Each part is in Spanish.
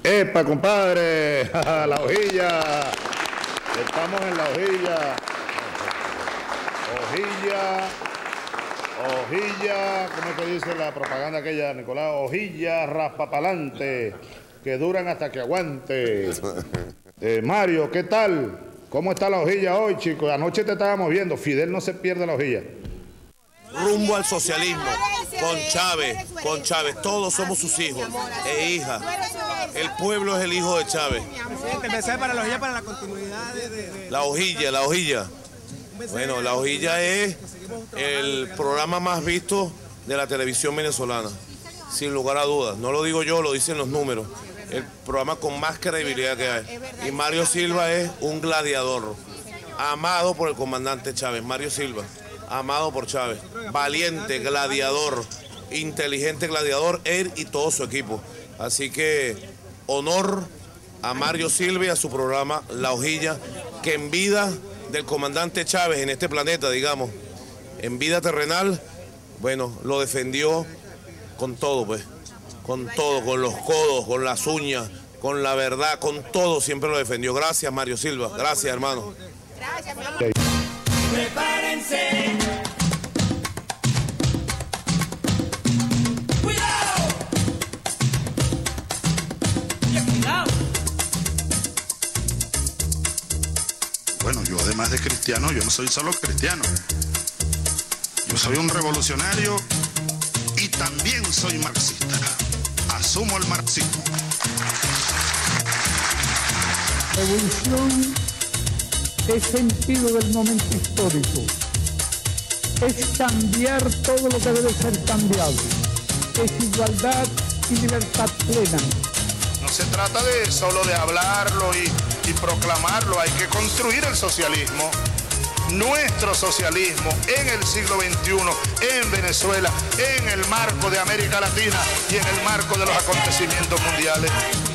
¡Epa, compadre! La hojilla. Estamos en la hojilla. Hojilla, ¿cómo es que dice la propaganda aquella, Nicolás? Hojilla raspapalante, que duran hasta que aguante. Mario, ¿qué tal? ¿Cómo está la hojilla hoy, chicos? Anoche te estábamos viendo. Fidel no se pierde la hojilla. Rumbo al socialismo, con Chávez, todos somos sus hijos e hijas. El pueblo es el hijo de Chávez. Presidente, mensaje para la hojilla, para la continuidad de... La hojilla. Bueno, la hojilla es el programa más visto de la televisión venezolana, sin lugar a dudas. No lo digo yo, lo dicen los números. El programa con más credibilidad que hay. Y Mario Silva es un gladiador, amado por el comandante Chávez. Mario Silva, amado por Chávez. Valiente, gladiador, inteligente gladiador, él y todo su equipo. Así que honor a Mario Silva y a su programa La Hojilla, que en vida del comandante Chávez en este planeta, digamos, en vida terrenal, bueno, lo defendió con todo, pues, con todo, con los codos, con las uñas, con la verdad, con todo, siempre lo defendió. Gracias, Mario Silva, gracias, hermano. Gracias, mi amor. Prepárense. Bueno, yo además de cristiano, yo no soy solo cristiano. Yo soy un revolucionario y también soy marxista. Asumo el marxismo. Revolución es sentido del momento histórico. Es cambiar todo lo que debe ser cambiado. Es igualdad y libertad plena. No se trata de solo de hablarlo y proclamarlo, hay que construir el socialismo, nuestro socialismo en el siglo XXI, en Venezuela, en el marco de América Latina y en el marco de los acontecimientos mundiales.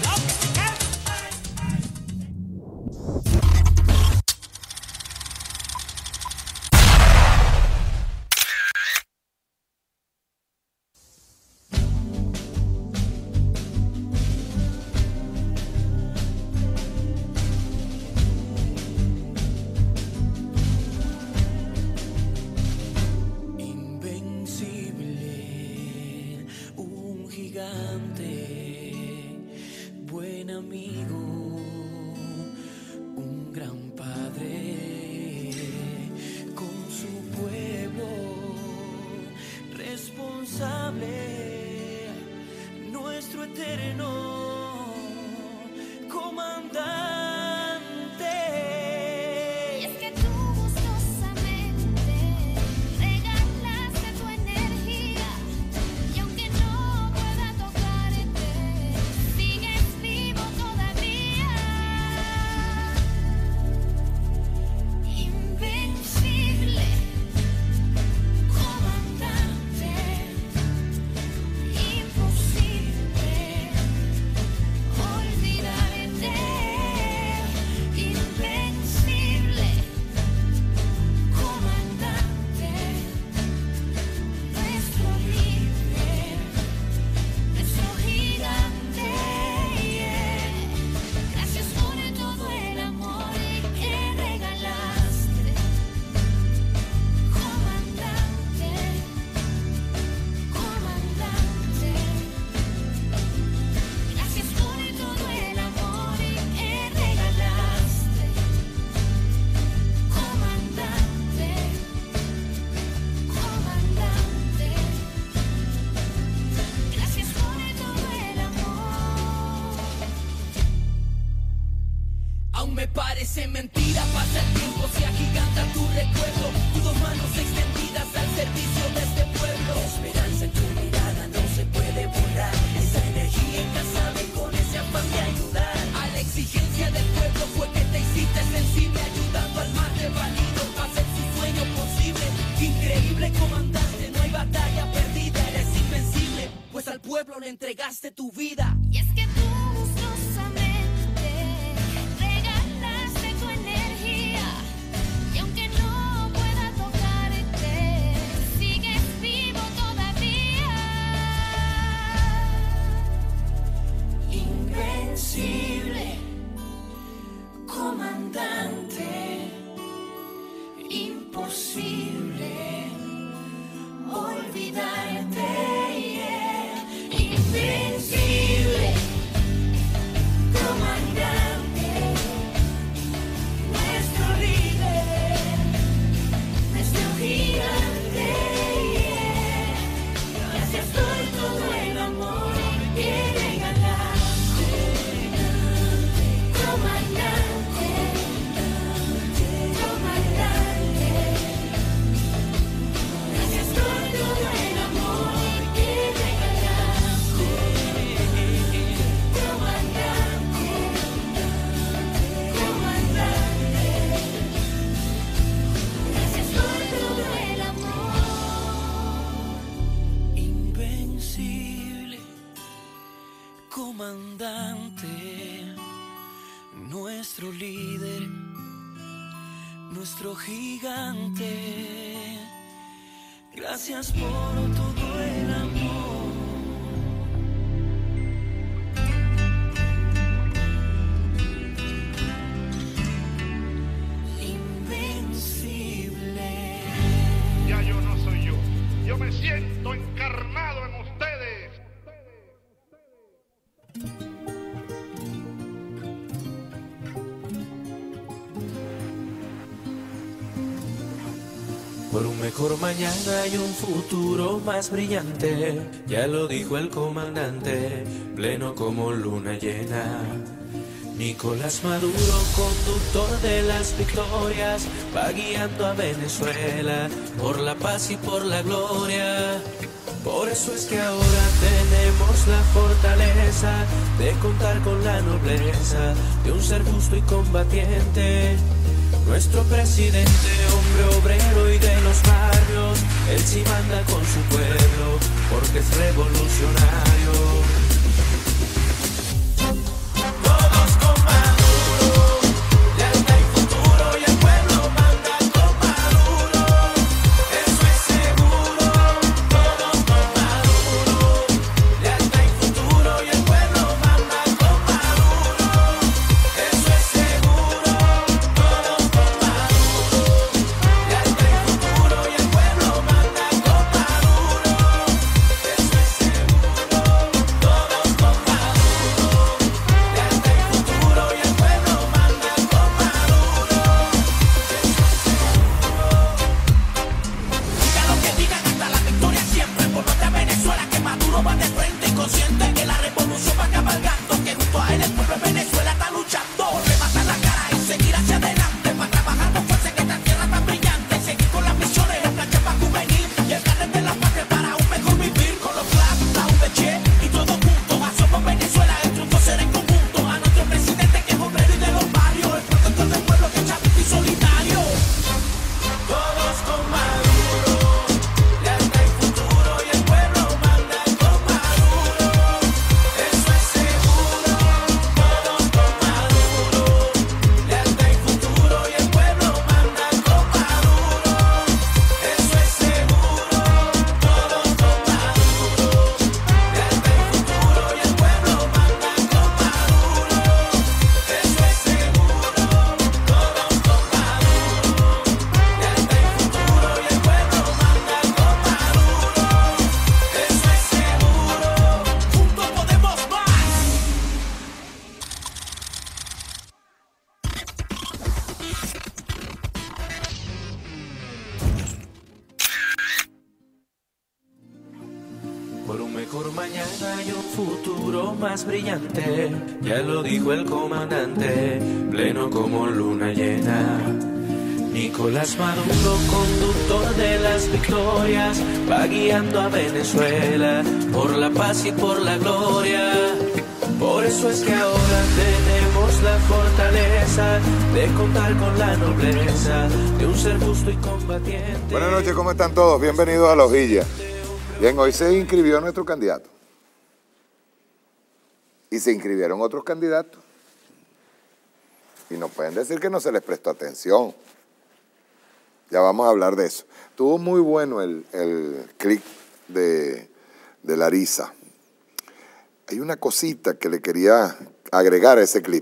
Buen amigo, un gran padre, con su pueblo, responsable, nuestro eterno comandante. Y es que tú gustosamente regalaste tu energía, y aunque no pueda tocarte, sigues vivo todavía. Invencible, comandante, imposible olvidarte. Invencible, comandante, nuestro líder, nuestro gigante. Gracias por todo el amor que regalaste, comandante, comandante. Gracias por todo el amor que regalaste, comandante, comandante. Gracias por todo el amor. Aún me parece mentira, pasa el tiempo, se agiganta tu recuerdo, tus dos manos extendidas al servicio de este pueblo. La esperanza en tu mirada no se puede borrar, esa energía incansable con ese afán de ayudar. A la exigencia del pueblo fue que te hiciste sensible, ayudando al más desvalido a hacer su sueño posible. Increíble comandante, no hay batalla perdida, eres invencible, pues al pueblo le entregaste tu vida. Y es que tú gustosamente regalaste tu energía, y aunque no pueda tocarte, sigues vivo todavía. Invencible, comandante, imposible olvidarte. Invencible, comandante, nuestro líder, nuestro gigante. Gracias por todo el amor que regalaste. Comandante, comandante. Gracias por todo el amor que regalaste. Comandante, comandante. Gracias por todo el amor. Invencible, comandante, nuestro líder, nuestro gigante. Gracias por todo el amor. Invencible. Ya yo no soy yo. Yo me siento encarnado en ustedes. Por un mejor mañana y un futuro más brillante, ya lo dijo el comandante, pleno como luna llena. Nicolás Maduro, conductor de las victorias, va guiando a Venezuela por la paz y por la gloria. Por eso es que ahora tenemos la fortaleza de contar con la nobleza de un ser justo y combatiente. Nuestro presidente, hombre obrero y de los barrios, él sí manda con su pueblo, porque es revolucionario. Todos con Maduro, lealtad y futuro, y el pueblo manda con Maduro. Eso es seguro, todos con Maduro, lealtad y futuro, y el pueblo manda con Maduro. Eso es seguro, todos con Maduro, lealtad y futuro, y el pueblo manda con Maduro. Eso es seguro, todos con Maduro, lealtad y futuro, y el pueblo manda con Maduro. Diga lo que digan, hasta la victoria siempre. Por nuestra Venezuela, que Maduro va de frente y consciente que la revolución va cabalgando, que junto a él el pueblo de Venezuela está luchando. Levantar la cara y seguir hacia adelante, para trabajar con fuerza en esta tierra tan brillante. Seguir con las misiones, el plan Chepa juvenil y el carnet de la patria para un mejor vivir. Con los CLAP, la UDG y todos juntos, hacemos Venezuela, el triunfo será en conjunto. A nuestro presidente que es obrero y de los barrios, el protector del pueblo que es chavista y solidario. Todos con Maduro, lealtad y futuro, y el pueblo manda con Maduro. Eso es seguro, todos con Maduro, lealtad y futuro, y el pueblo manda con Maduro. Eso es seguro, todos con Maduro, lealtad y futuro, y el pueblo manda con Maduro. Eso es seguro, todos con Maduro, lealtad y futuro, y el pueblo manda con Maduro. Eso es seguro, juntos podemos más. Por un mejor mañana y un futuro más brillante, ya lo dijo el comandante, pleno como luna llena. Nicolás Maduro, conductor de las victorias, va guiando a Venezuela por la paz y por la gloria. Por eso es que ahora tenemos la fortaleza de contar con la nobleza de un ser justo y combatiente. Buenas noches, ¿cómo están todos? Bienvenidos a La Hojilla. Bien, hoy se inscribió nuestro candidato. Y se inscribieron otros candidatos. Y nos pueden decir que no se les prestó atención. Ya vamos a hablar de eso. Estuvo muy bueno el clip de Larisa. Hay una cosita que le quería agregar a ese clip.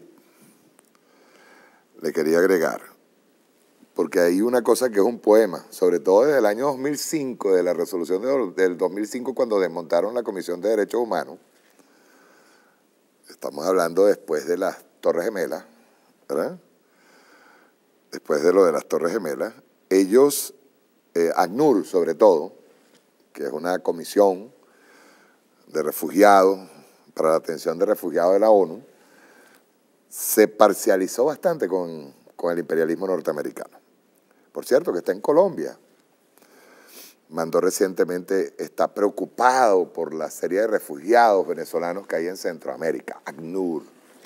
Le quería agregar. Porque hay una cosa que es un poema, sobre todo desde el año 2005, de la resolución del 2005, cuando desmontaron la Comisión de Derechos Humanos. Estamos hablando después de las Torres Gemelas, ¿verdad? Después de lo de las Torres Gemelas, ellos, ACNUR sobre todo, que es una comisión de refugiados, para la atención de refugiados de la ONU, se parcializó bastante con el imperialismo norteamericano. Por cierto, que está en Colombia. Mandó recientemente, está preocupado por la serie de refugiados venezolanos que hay en Centroamérica, ACNUR.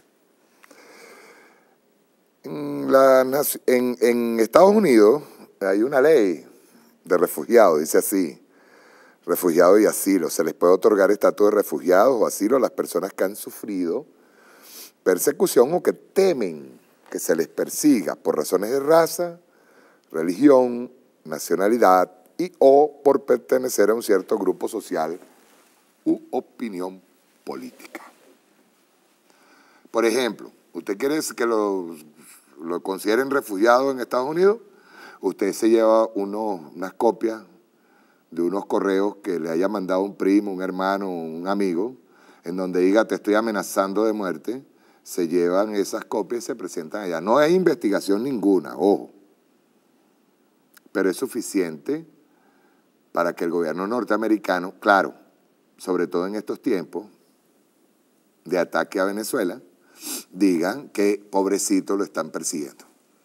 En Estados Unidos hay una ley de refugiados, dice así: refugiados y asilo. Se les puede otorgar estatus de refugiados o asilo a las personas que han sufrido persecución o que temen que se les persiga por razones de raza, religión, nacionalidad y o por pertenecer a un cierto grupo social u opinión política. Por ejemplo, ¿usted quiere que lo consideren refugiado en Estados Unidos? Usted se lleva unas copias de unos correos que le haya mandado un primo, un hermano, un amigo, en donde diga te estoy amenazando de muerte. Se llevan esas copias y se presentan allá. No hay investigación ninguna, ojo, pero es suficiente para que el gobierno norteamericano, claro, sobre todo en estos tiempos de ataque a Venezuela, digan que pobrecito lo están persiguiendo.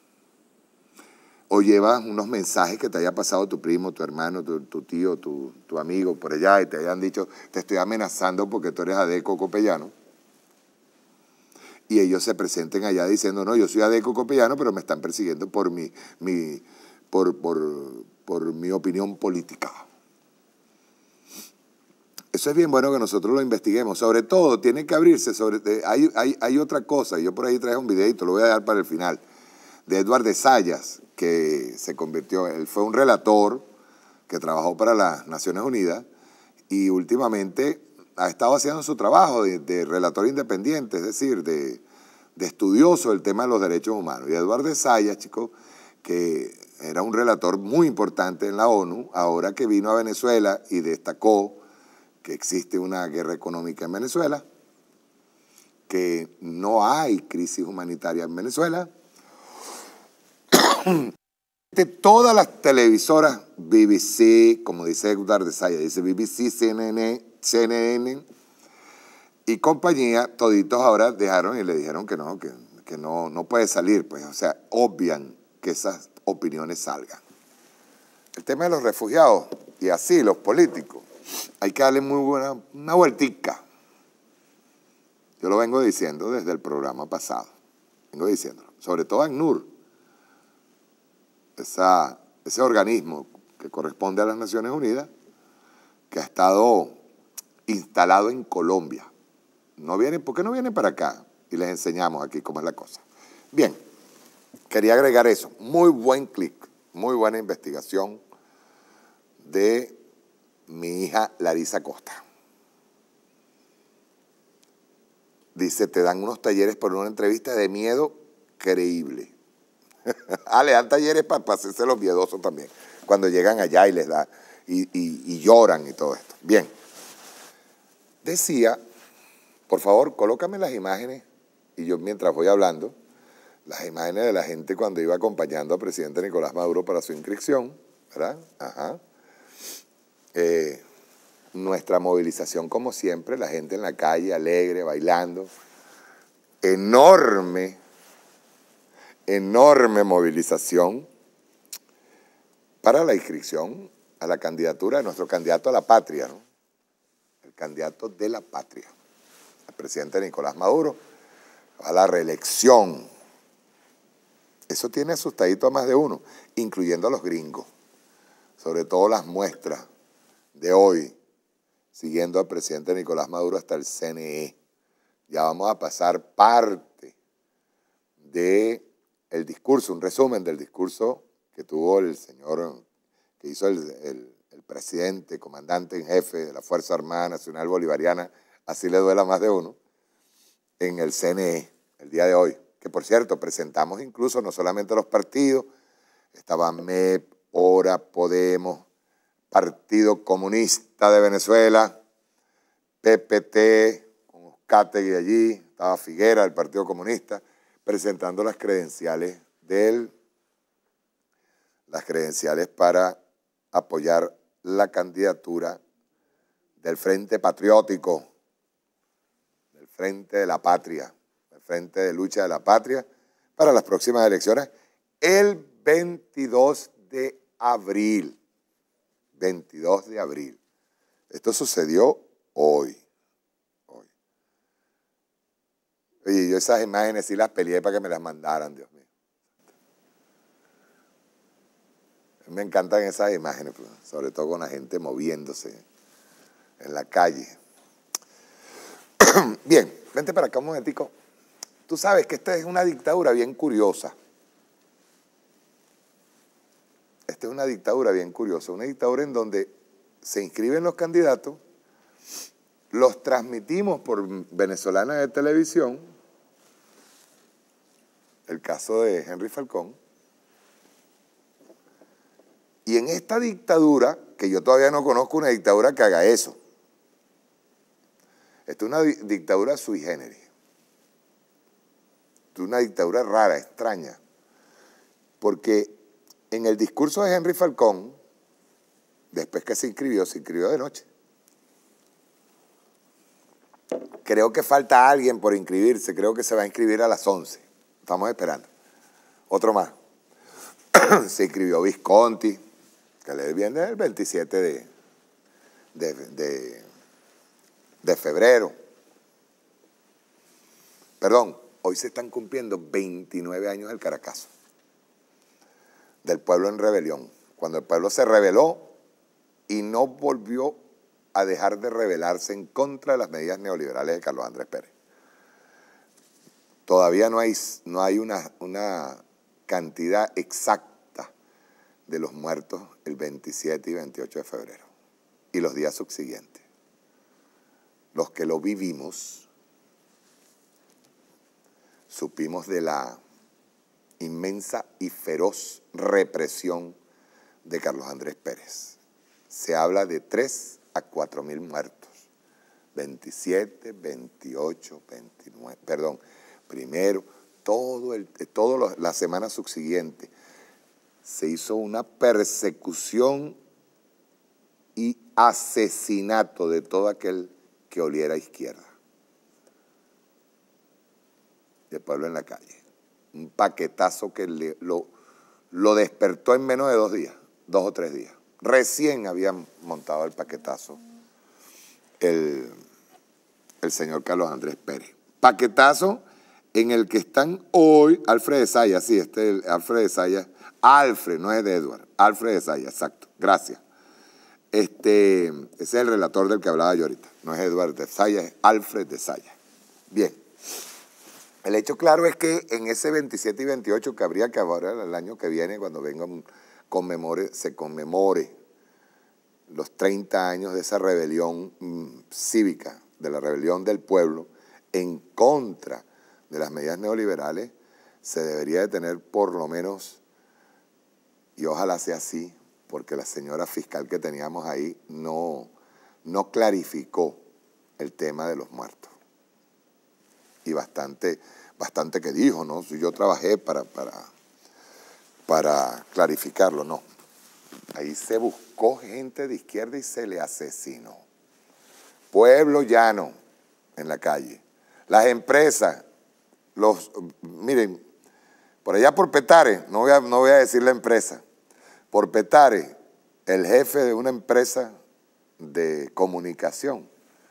O llevas unos mensajes que te haya pasado tu primo, tu hermano, tu tío, tu amigo por allá y te hayan dicho te estoy amenazando porque tú eres Adeco Copellano. Y ellos se presenten allá diciendo, no, yo soy Adeco Copellano, pero me están persiguiendo por mi opinión política. Eso es bien bueno que nosotros lo investiguemos. Sobre todo, tiene que abrirse. Hay otra cosa, yo por ahí traje un videito, lo voy a dejar para el final, de Edward de Sayas, que se convirtió, él fue un relator que trabajó para las Naciones Unidas y últimamente ha estado haciendo su trabajo de relator independiente, es decir, de estudioso del tema de los derechos humanos. Y Edward de Sayas, chicos, que era un relator muy importante en la ONU, ahora que vino a Venezuela y destacó que existe una guerra económica en Venezuela, que no hay crisis humanitaria en Venezuela. Todas las televisoras, BBC, como dice Edward de Sayas, dice BBC, CNN y compañía, toditos ahora dejaron y le dijeron que no puede salir, pues, o sea, obvian que esas opiniones salgan. El tema de los refugiados y así los políticos, hay que darle una vueltica. Yo lo vengo diciendo desde el programa pasado, vengo diciéndolo, sobre todo ACNUR, ese organismo que corresponde a las Naciones Unidas, que ha estado instalado en Colombia. ¿Por qué no vienen para acá? Y les enseñamos aquí cómo es la cosa. Bien, quería agregar eso. Muy buen clic, muy buena investigación de mi hija Larisa Costa. Dice, te dan unos talleres por una entrevista de miedo creíble. Le dan talleres para hacerse los miedosos también, cuando llegan allá y les da, y lloran y todo esto. Bien, decía, por favor, colócame las imágenes, y yo mientras voy hablando, las imágenes de la gente cuando iba acompañando al presidente Nicolás Maduro para su inscripción, ¿verdad? Ajá. Nuestra movilización, como siempre, la gente en la calle, alegre, bailando, enorme movilización para la inscripción a la candidatura de nuestro candidato a la patria, ¿no? El candidato de la patria, el presidente Nicolás Maduro, a la reelección. Eso tiene asustadito a más de uno, incluyendo a los gringos, sobre todo las muestras de hoy, siguiendo al presidente Nicolás Maduro hasta el CNE. Ya vamos a pasar parte de el discurso, un resumen del discurso que tuvo el señor, que hizo el presidente, comandante en jefe de la Fuerza Armada Nacional Bolivariana, así le duela a más de uno, en el CNE el día de hoy, que por cierto presentamos incluso no solamente los partidos, estaba MEP, ORA, Podemos, Partido Comunista de Venezuela, PPT, con Oscategui allí, estaba Figuera del Partido Comunista, presentando las credenciales para apoyar la candidatura del Frente Patriótico, del Frente de la Patria, del Frente de Lucha de la Patria, para las próximas elecciones el 22 de abril. 22 de abril. Esto sucedió hoy. Oye, yo esas imágenes sí las peleé para que me las mandaran, Dios mío. Me encantan esas imágenes, sobre todo con la gente moviéndose en la calle. Bien, vente para acá un momentico. Tú sabes que esta es una dictadura bien curiosa. Esta es una dictadura bien curiosa, una dictadura en donde se inscriben los candidatos, los transmitimos por Venezolana de Televisión, el caso de Henry Falcón, y en esta dictadura, que yo todavía no conozco una dictadura que haga eso, esta es una dictadura sui generis, esta es una dictadura rara, extraña, porque en el discurso de Henry Falcón, después que se inscribió de noche. Creo que falta alguien por inscribirse, creo que se va a inscribir a las 11. Estamos esperando. Otro más. Se inscribió Visconti, que le viene el 27 de febrero. Perdón, hoy se están cumpliendo 29 años del Caracazo, del pueblo en rebelión, cuando el pueblo se rebeló y no volvió a dejar de rebelarse en contra de las medidas neoliberales de Carlos Andrés Pérez. Todavía no hay una cantidad exacta de los muertos el 27 y 28 de febrero y los días subsiguientes. Los que lo vivimos supimos de la inmensa y feroz represión de Carlos Andrés Pérez. Se habla de 3 a 4 mil muertos, 27, 28, 29, perdón, primero, toda la semana subsiguiente se hizo una persecución y asesinato de todo aquel que oliera a izquierda. El pueblo en la calle. Un paquetazo que lo despertó en menos de 2 días, 2 o 3 días. Recién habían montado el paquetazo el señor Carlos Andrés Pérez. Paquetazo en el que están hoy Alfred de Saya, sí, Alfred de Saya, Alfred, no es de Edward, Alfred de Saya, exacto, gracias. Ese es el relator del que hablaba yo ahorita, no es Edward de Saya, es Alfred de Saya. Bien. El hecho claro es que en ese 27 y 28 que habría que ahora el año que viene, cuando venga se conmemore los 30 años de esa rebelión cívica, de la rebelión del pueblo en contra de las medidas neoliberales, se debería de tener por lo menos, y ojalá sea así, porque la señora fiscal que teníamos ahí no clarificó el tema de los muertos. Y bastante que dijo, ¿no? Yo trabajé para clarificarlo, no. Ahí se buscó gente de izquierda y se le asesinó. Pueblo llano en la calle. Las empresas, miren, por allá por Petare, no voy a decir la empresa, por Petare, el jefe de una empresa de comunicación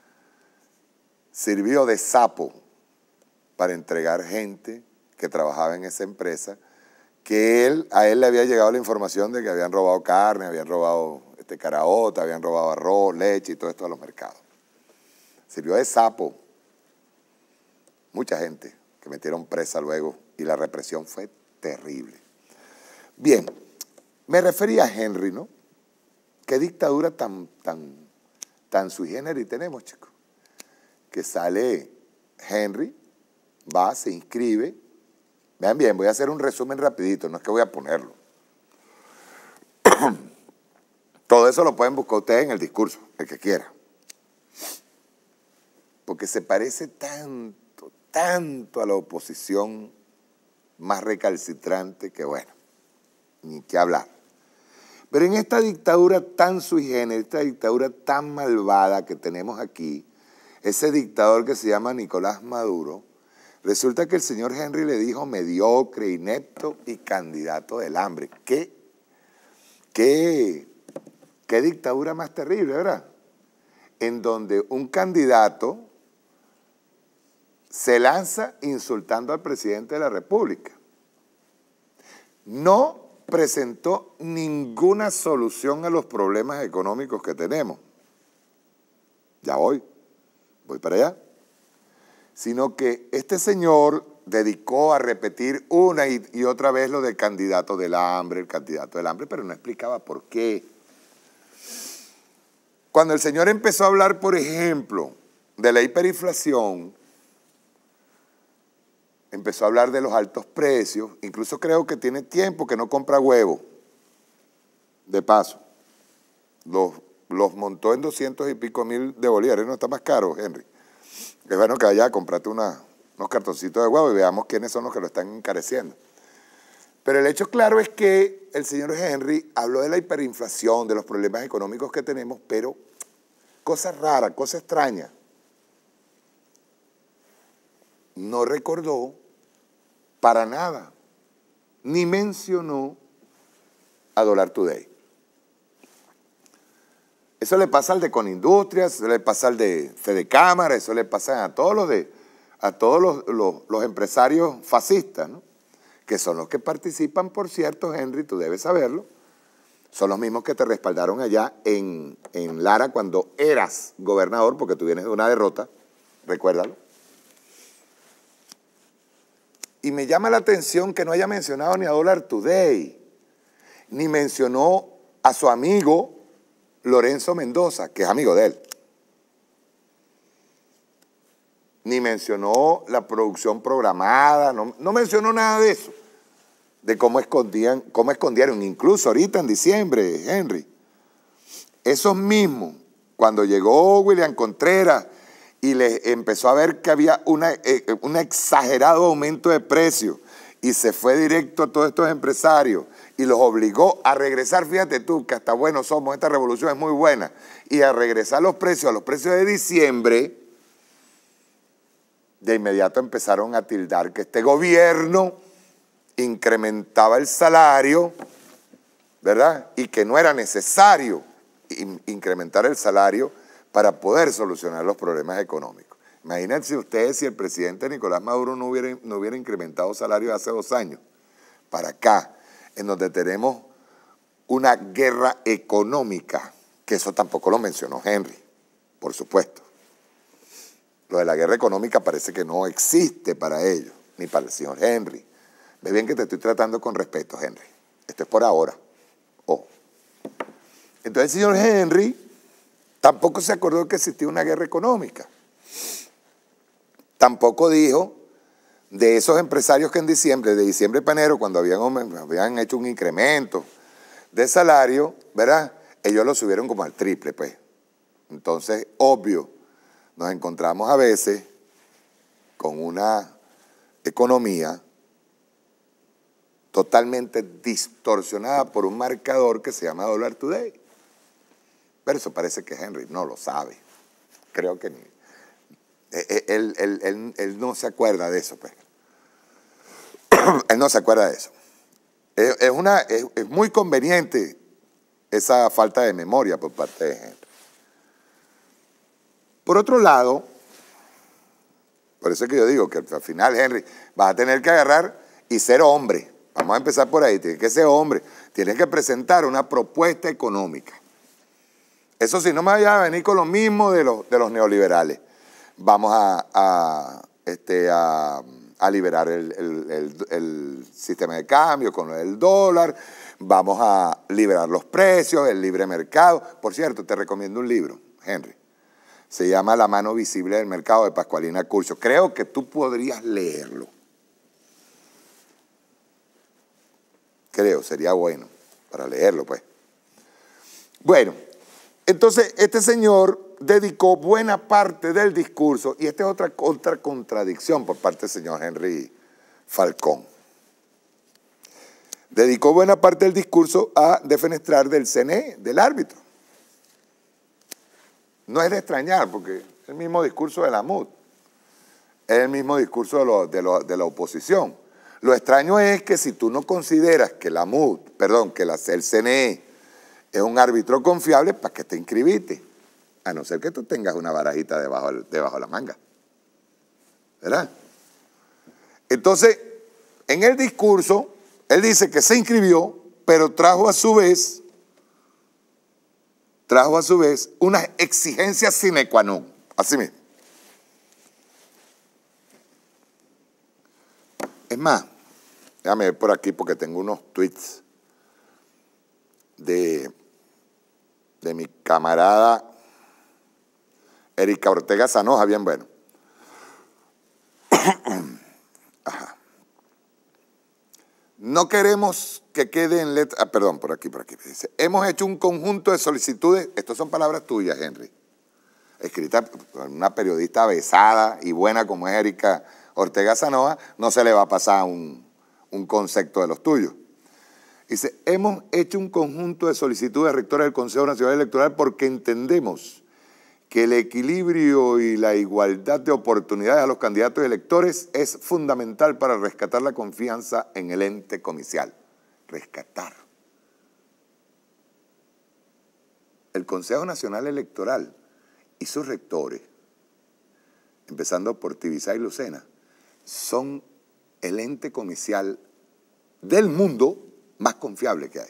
sirvió de sapo para entregar gente que trabajaba en esa empresa, que a él le había llegado la información de que habían robado carne, habían robado caraota, habían robado arroz, leche y todo esto a los mercados. Sirvió de sapo. Mucha gente que metieron presa luego y la represión fue terrible. Bien, me refería a Henry, ¿no? ¿Qué dictadura tan sui generis tenemos, chicos? Que sale Henry va, se inscribe. Vean bien, voy a hacer un resumen rapidito, no es que voy a ponerlo. Todo eso lo pueden buscar ustedes en el discurso, el que quiera. Porque se parece tanto, tanto a la oposición más recalcitrante que, bueno, ni qué hablar. Pero en esta dictadura tan sui generis, esta dictadura tan malvada que tenemos aquí, ese dictador que se llama Nicolás Maduro, resulta que el señor Henry le dijo mediocre, inepto y candidato del hambre. ¿Qué dictadura más terrible, verdad? En donde un candidato se lanza insultando al presidente de la República. No presentó ninguna solución a los problemas económicos que tenemos. Ya voy para allá. Sino que este señor dedicó a repetir una y otra vez lo del candidato del hambre, el candidato del hambre, pero no explicaba por qué. Cuando el señor empezó a hablar, por ejemplo, de la hiperinflación, empezó a hablar de los altos precios, incluso creo que tiene tiempo que no compra huevo, de paso. Los montó en 200 y pico mil de bolívares, no está más caro, Henry. Es bueno que vaya a comprarte unos cartoncitos de huevo y veamos quiénes son los que lo están encareciendo. Pero el hecho claro es que el señor Henry habló de la hiperinflación, de los problemas económicos que tenemos, pero cosas raras, cosas extrañas. No recordó para nada, ni mencionó a Dollar Today. Eso le pasa al de Conindustrias, eso le pasa al de Fedecámara, eso le pasa a todos los empresarios fascistas, ¿no? Que son los que participan, por cierto, Henry, tú debes saberlo, son los mismos que te respaldaron allá en Lara cuando eras gobernador, porque tú vienes de una derrota, recuérdalo. Y me llama la atención que no haya mencionado ni a Dollar Today, ni mencionó a su amigo Lorenzo Mendoza, que es amigo de él. Ni mencionó la producción programada, no mencionó nada de eso, de cómo escondieron, incluso ahorita en diciembre, Henry. Esos mismos, cuando llegó William Contreras y le empezó a ver que había un exagerado aumento de precios y se fue directo a todos estos empresarios y los obligó a regresar, fíjate tú, que hasta buenos somos, esta revolución es muy buena, y a regresar a los precios de diciembre, de inmediato empezaron a tildar que este gobierno incrementaba el salario, ¿verdad? Y que no era necesario incrementar el salario para poder solucionar los problemas económicos. Imagínense ustedes si el presidente Nicolás Maduro no hubiera incrementado salario hace 2 años, para acá, en donde tenemos una guerra económica, que eso tampoco lo mencionó Henry, por supuesto. Lo de la guerra económica parece que no existe para ellos, ni para el señor Henry. Ve bien que te estoy tratando con respeto, Henry. Esto es por ahora. Entonces el señor Henry tampoco se acordó que existía una guerra económica. Tampoco dijo de esos empresarios que de diciembre para enero, cuando habían hecho un incremento de salario, ¿verdad? Ellos lo subieron como al triple, pues. Entonces, obvio, nos encontramos a veces con una economía totalmente distorsionada por un marcador que se llama Dollar Today. Pero eso parece que Henry no lo sabe. Creo que ni. Él no se acuerda de eso, pues. Él no se acuerda de eso. Es muy conveniente esa falta de memoria por parte de Henry. Por otro lado, por eso es que yo digo que al final, Henry, vas a tener que agarrar y ser hombre. Vamos a empezar por ahí, tienes que ser hombre. Tienes que presentar una propuesta económica. Eso sí, no me vayas a venir con lo mismo de los neoliberales. Vamos a liberar el sistema de cambio con el dólar, vamos a liberar los precios, el libre mercado. Por cierto, te recomiendo un libro, Henry. Se llama La mano visible del mercado, de Pascualina Curcio. Creo que tú podrías leerlo. Creo, sería bueno para leerlo, pues. Bueno, entonces este señor dedicó buena parte del discurso, y esta es otra contradicción por parte del señor Henry Falcón. Dedicó buena parte del discurso a defenestrar del CNE, del árbitro. No es de extrañar, porque es el mismo discurso de la MUD, es el mismo discurso de la oposición. Lo extraño es que si tú no consideras que la MUD, perdón, que el CNE es un árbitro confiable, ¿para qué te inscribiste? A no ser que tú tengas una barajita debajo de la manga. ¿Verdad? Entonces, en el discurso, él dice que se inscribió, pero trajo a su vez unas exigencias sine qua non, así mismo. Es más, déjame ver por aquí porque tengo unos tweets de mi camarada Erika Ortega Sanoja, bien bueno. Ajá. No queremos que quede en letra... perdón, por aquí. Dice, hemos hecho un conjunto de solicitudes, estas son palabras tuyas, Henry, escritas por una periodista avesada y buena como es Erika Ortega Sanoja, no se le va a pasar un concepto de los tuyos. Dice, hemos hecho un conjunto de solicitudes de rectores del Consejo Nacional Electoral porque entendemos que el equilibrio y la igualdad de oportunidades a los candidatos y electores es fundamental para rescatar la confianza en el ente comicial. Rescatar. El Consejo Nacional Electoral y sus rectores, empezando por Tibisay y Lucena, son el ente comicial del mundo más confiable que hay.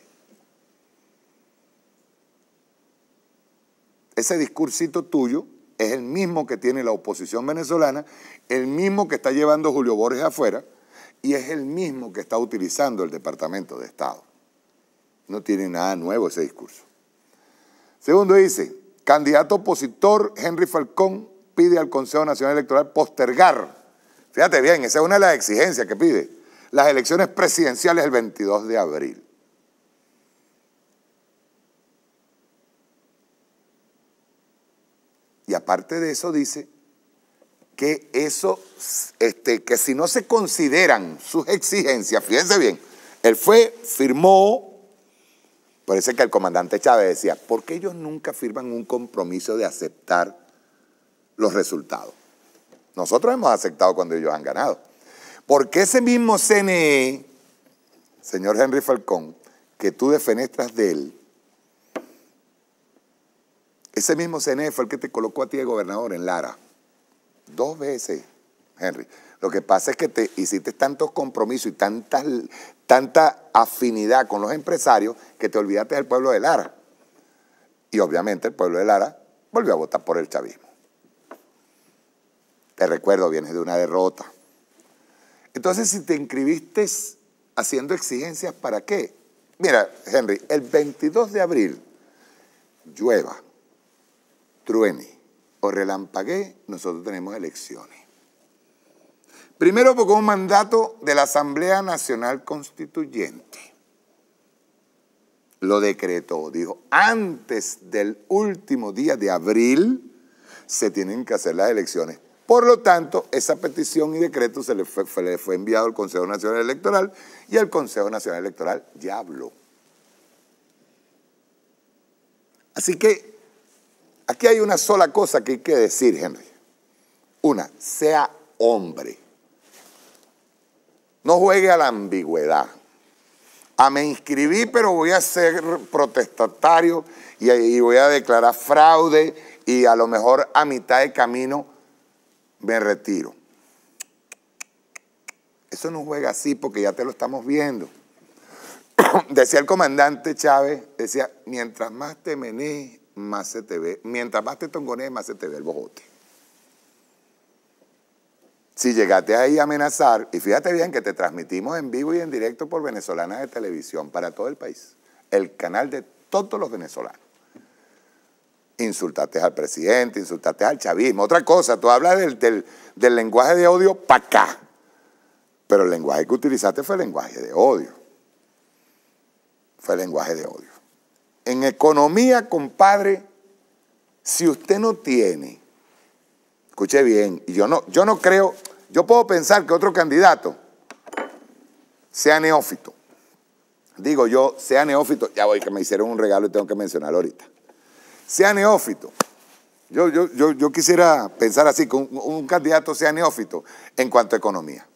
Ese discursito tuyo es el mismo que tiene la oposición venezolana, el mismo que está llevando Julio Borges afuera y es el mismo que está utilizando el Departamento de Estado. No tiene nada nuevo ese discurso. Segundo dice, candidato opositor Henry Falcón pide al Consejo Nacional Electoral postergar, fíjate bien, esa es una de las exigencias que pide, las elecciones presidenciales el 22 de abril. Y aparte de eso dice que eso, que si no se consideran sus exigencias, fíjense bien, él firmó, parece que el comandante Chávez decía, ¿por qué ellos nunca firman un compromiso de aceptar los resultados? Nosotros hemos aceptado cuando ellos han ganado. Porque ese mismo CNE, señor Henry Falcón, que tú defenestras de él, ese mismo CNE fue el que te colocó a ti de gobernador en Lara. 2 veces, Henry. Lo que pasa es que te hiciste tantos compromisos y tanta afinidad con los empresarios que te olvidaste del pueblo de Lara. Y obviamente el pueblo de Lara volvió a votar por el chavismo. Te recuerdo, vienes de una derrota. Entonces, si te inscribiste haciendo exigencias, ¿para qué? Mira, Henry, el 22 de abril, llueva, truene o relampaguee, nosotros tenemos elecciones. Primero porque un mandato de la Asamblea Nacional Constituyente lo decretó, dijo, antes del último día de abril se tienen que hacer las elecciones. Por lo tanto, esa petición y decreto se le fue enviado al Consejo Nacional Electoral y el Consejo Nacional Electoral ya habló. Así que aquí hay una sola cosa que hay que decir, Henry. Una, sea hombre. No juegue a la ambigüedad. Me inscribí, pero voy a ser protestatario y voy a declarar fraude y a lo mejor a mitad de camino me retiro. Eso no juega así porque ya te lo estamos viendo. Decía el comandante Chávez, decía, mientras más te menees, más se te ve, mientras más te tongonees, más se te ve el bojote. Si llegaste ahí a amenazar, y fíjate bien que te transmitimos en vivo y en directo por Venezolana de Televisión para todo el país, el canal de todos los venezolanos. Insultaste al presidente, insultaste al chavismo. Otra cosa, tú hablas del lenguaje de odio para acá. Pero el lenguaje que utilizaste fue el lenguaje de odio. Fue el lenguaje de odio. En economía, compadre, si usted no tiene, escuche bien, y yo no creo, yo puedo pensar que otro candidato sea neófito. Digo yo, sea neófito, ya voy, que me hicieron un regalo y tengo que mencionarlo ahorita. Sea neófito. Yo quisiera pensar así, que un candidato sea neófito en cuanto a economía.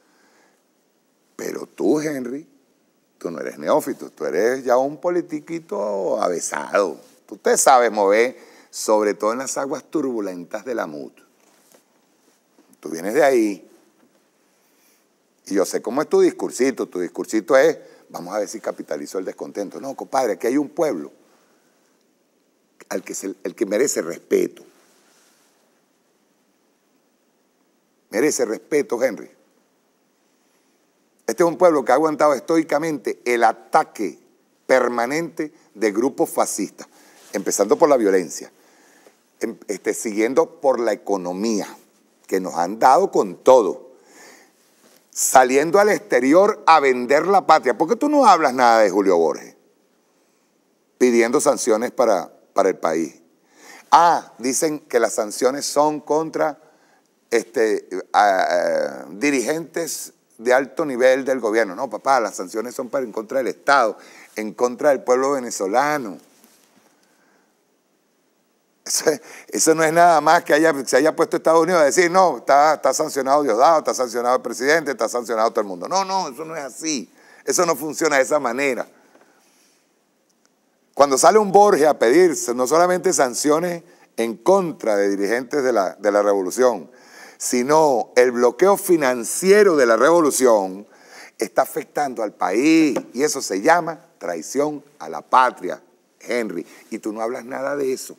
Pero tú, Henry, tú no eres neófito, tú eres ya un politiquito avesado. Tú te sabes mover, sobre todo en las aguas turbulentas de la MUT. Tú vienes de ahí. Y yo sé cómo es tu discursito. Tu discursito es, vamos a ver si capitalizo el descontento. No, compadre, aquí hay un pueblo el que merece respeto. Merece respeto, Henry. Este es un pueblo que ha aguantado estoicamente el ataque permanente de grupos fascistas, empezando por la violencia, siguiendo por la economía, que nos han dado con todo, saliendo al exterior a vender la patria. ¿Por qué tú no hablas nada de Julio Borges? Pidiendo sanciones para el país. Dicen que las sanciones son contra dirigentes de alto nivel del gobierno. No, papá, las sanciones son en contra del Estado, en contra del pueblo venezolano. Eso no es nada más que se haya puesto Estados Unidos a decir, no, está sancionado Diosdado, está sancionado el presidente, está sancionado todo el mundo. No, eso no es así. Eso no funciona de esa manera. Cuando sale un Borges a pedir no solamente sanciones en contra de dirigentes de la revolución, sino el bloqueo financiero de la revolución, está afectando al país. Y eso se llama traición a la patria, Henry. Y tú no hablas nada de eso.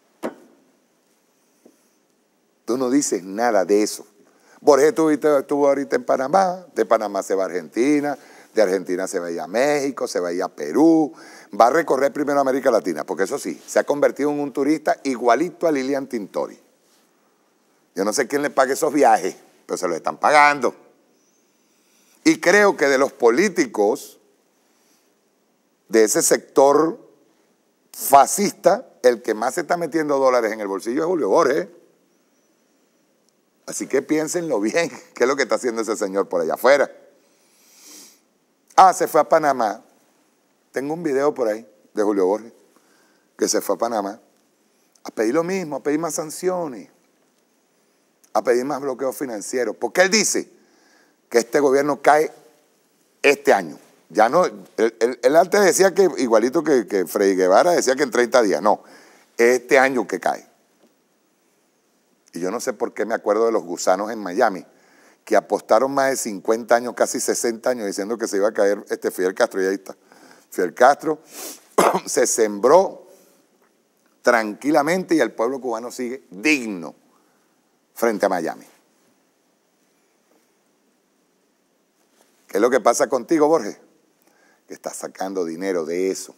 Tú no dices nada de eso. Borges estuvo ahorita en Panamá, de Panamá se va a Argentina, de Argentina se va a ir a México, se va a ir a Perú, va a recorrer primero América Latina, porque eso sí, se ha convertido en un turista igualito a Lilian Tintori. Yo no sé quién le pague esos viajes, pero se los están pagando. Y creo que de los políticos de ese sector fascista, el que más se está metiendo dólares en el bolsillo es Julio Borges. Así que piénsenlo bien, qué es lo que está haciendo ese señor por allá afuera. Se fue a Panamá. Tengo un video por ahí de Julio Borges, que se fue a Panamá a pedir lo mismo, a pedir más sanciones, a pedir más bloqueos financieros. Porque él dice que este gobierno cae este año. Ya no, él antes decía que, igualito que Freddy Guevara, decía que en 30 días. No, este año que cae. Y yo no sé por qué me acuerdo de los gusanos en Miami, que apostaron más de 50 años, casi 60 años, diciendo que se iba a caer Fidel Castro, y ahí está. Fidel Castro se sembró tranquilamente y el pueblo cubano sigue digno frente a Miami. ¿Qué es lo que pasa contigo, Borges? Que estás sacando dinero de eso.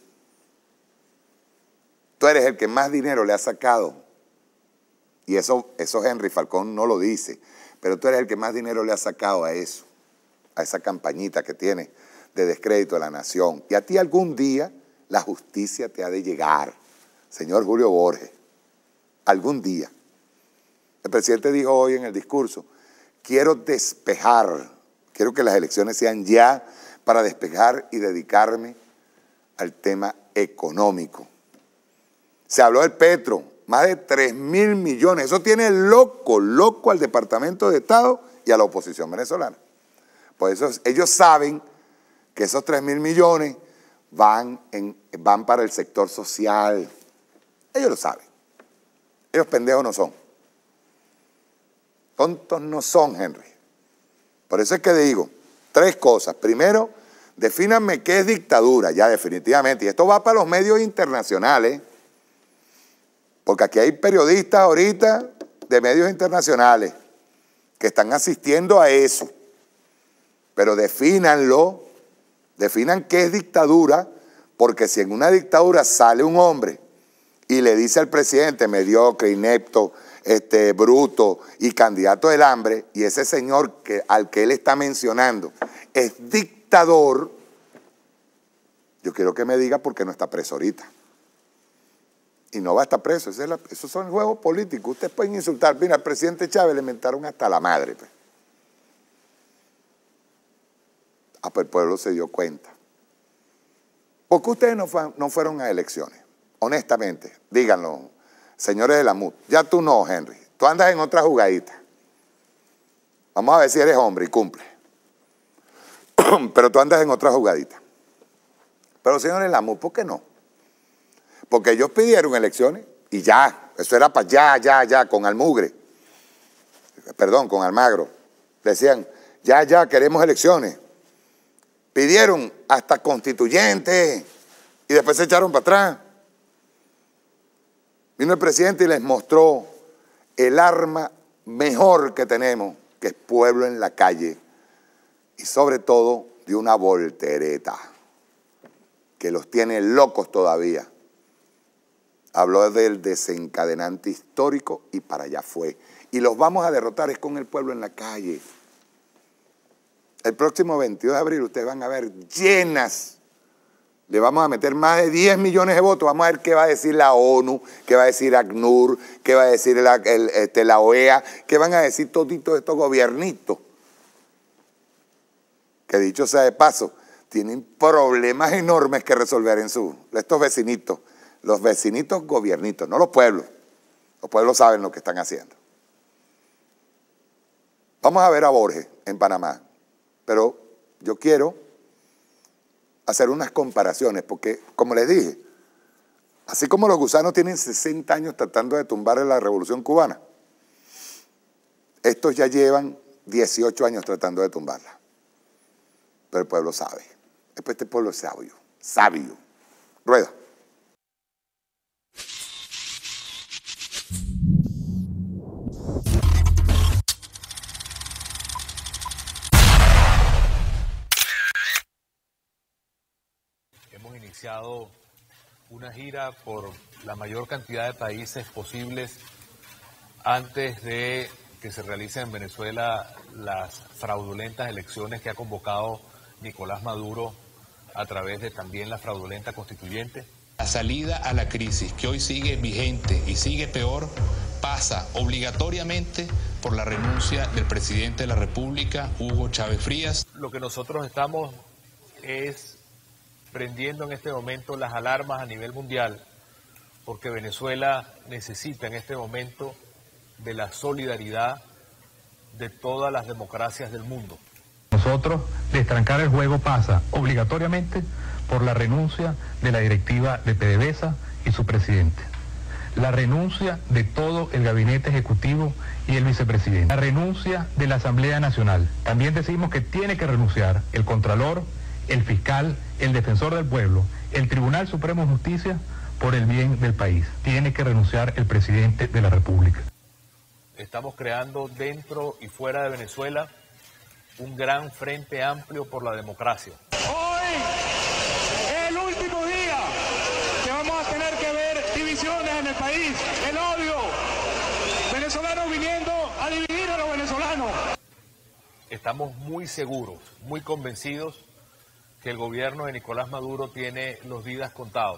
Tú eres el que más dinero le ha sacado. Y eso Henry Falcón no lo dice, pero tú eres el que más dinero le ha sacado a eso, a esa campañita que tiene de descrédito a la nación. Y a ti algún día la justicia te ha de llegar, señor Julio Borges, algún día. El presidente dijo hoy en el discurso, quiero despejar, quiero que las elecciones sean ya para despejar y dedicarme al tema económico. Se habló del petro. Más de 3.000 millones. Eso tiene loco al Departamento de Estado y a la oposición venezolana. Por eso ellos saben que esos 3.000 millones van para el sector social. Ellos lo saben. Ellos pendejos no son. Tontos no son, Henry. Por eso es que digo 3 cosas. Primero, defínanme qué es dictadura, ya definitivamente. Y esto va para los medios internacionales. Porque aquí hay periodistas ahorita de medios internacionales que están asistiendo a eso. Pero defínanlo, definan qué es dictadura, porque si en una dictadura sale un hombre y le dice al presidente mediocre, inepto, bruto y candidato del hambre, y ese señor al que él está mencionando es dictador, yo quiero que me diga por qué no está preso ahorita. Y no va a estar preso, esos son juegos políticos. Ustedes pueden insultar, mira, al presidente Chávez le mentaron hasta la madre. Pues. Pues el pueblo se dio cuenta. ¿Por qué ustedes no fueron a elecciones? Honestamente, díganlo, señores de la MUD. Ya tú no, Henry. Tú andas en otra jugadita. Vamos a ver si eres hombre y cumple. Pero tú andas en otra jugadita. Pero señores de la MUD, ¿por qué no? Porque ellos pidieron elecciones y ya. Eso era para ya, con Almugre. Perdón, con Almagro. Decían, ya, queremos elecciones. Pidieron hasta constituyentes y después se echaron para atrás. Vino el presidente y les mostró el arma mejor que tenemos, que es pueblo en la calle. Y sobre todo de una voltereta que los tiene locos todavía. Habló del desencadenante histórico y para allá fue. Y los vamos a derrotar es con el pueblo en la calle. El próximo 22 de abril ustedes van a ver llenas. Le vamos a meter más de 10 millones de votos. Vamos a ver qué va a decir la ONU, qué va a decir ACNUR, qué va a decir la OEA, qué van a decir toditos estos gobiernitos. Que dicho sea de paso, tienen problemas enormes que resolver en estos vecinitos. Los vecinitos gobiernitos, no los pueblos. Los pueblos saben lo que están haciendo. Vamos a ver a Borges en Panamá. Pero yo quiero hacer unas comparaciones, porque, como les dije, así como los gusanos tienen 60 años tratando de tumbar la Revolución Cubana, estos ya llevan 18 años tratando de tumbarla. Pero el pueblo sabe. Este pueblo es sabio. Rueda. Hemos iniciado una gira por la mayor cantidad de países posibles antes de que se realicen en Venezuela las fraudulentas elecciones que ha convocado Nicolás Maduro a través de también la fraudulenta constituyente. La salida a la crisis que hoy sigue vigente y sigue peor pasa obligatoriamente por la renuncia del presidente de la República, Hugo Chávez Frías. Lo que nosotros estamos es prendiendo en este momento las alarmas a nivel mundial, porque Venezuela necesita en este momento de la solidaridad de todas las democracias del mundo. Nosotros, destrancar el juego pasa obligatoriamente por la renuncia de la directiva de PDVSA y su presidente, la renuncia de todo el gabinete ejecutivo y el vicepresidente, la renuncia de la Asamblea Nacional. También decimos que tiene que renunciar el Contralor, el fiscal, el defensor del pueblo, el Tribunal Supremo de Justicia por el bien del país. Tiene que renunciar el presidente de la República. Estamos creando dentro y fuera de Venezuela un gran frente amplio por la democracia. Hoy es el último día que vamos a tener que ver divisiones en el país, el odio, venezolanos viniendo a dividir a los venezolanos. Estamos muy seguros, muy convencidos que el gobierno de Nicolás Maduro tiene los días contados.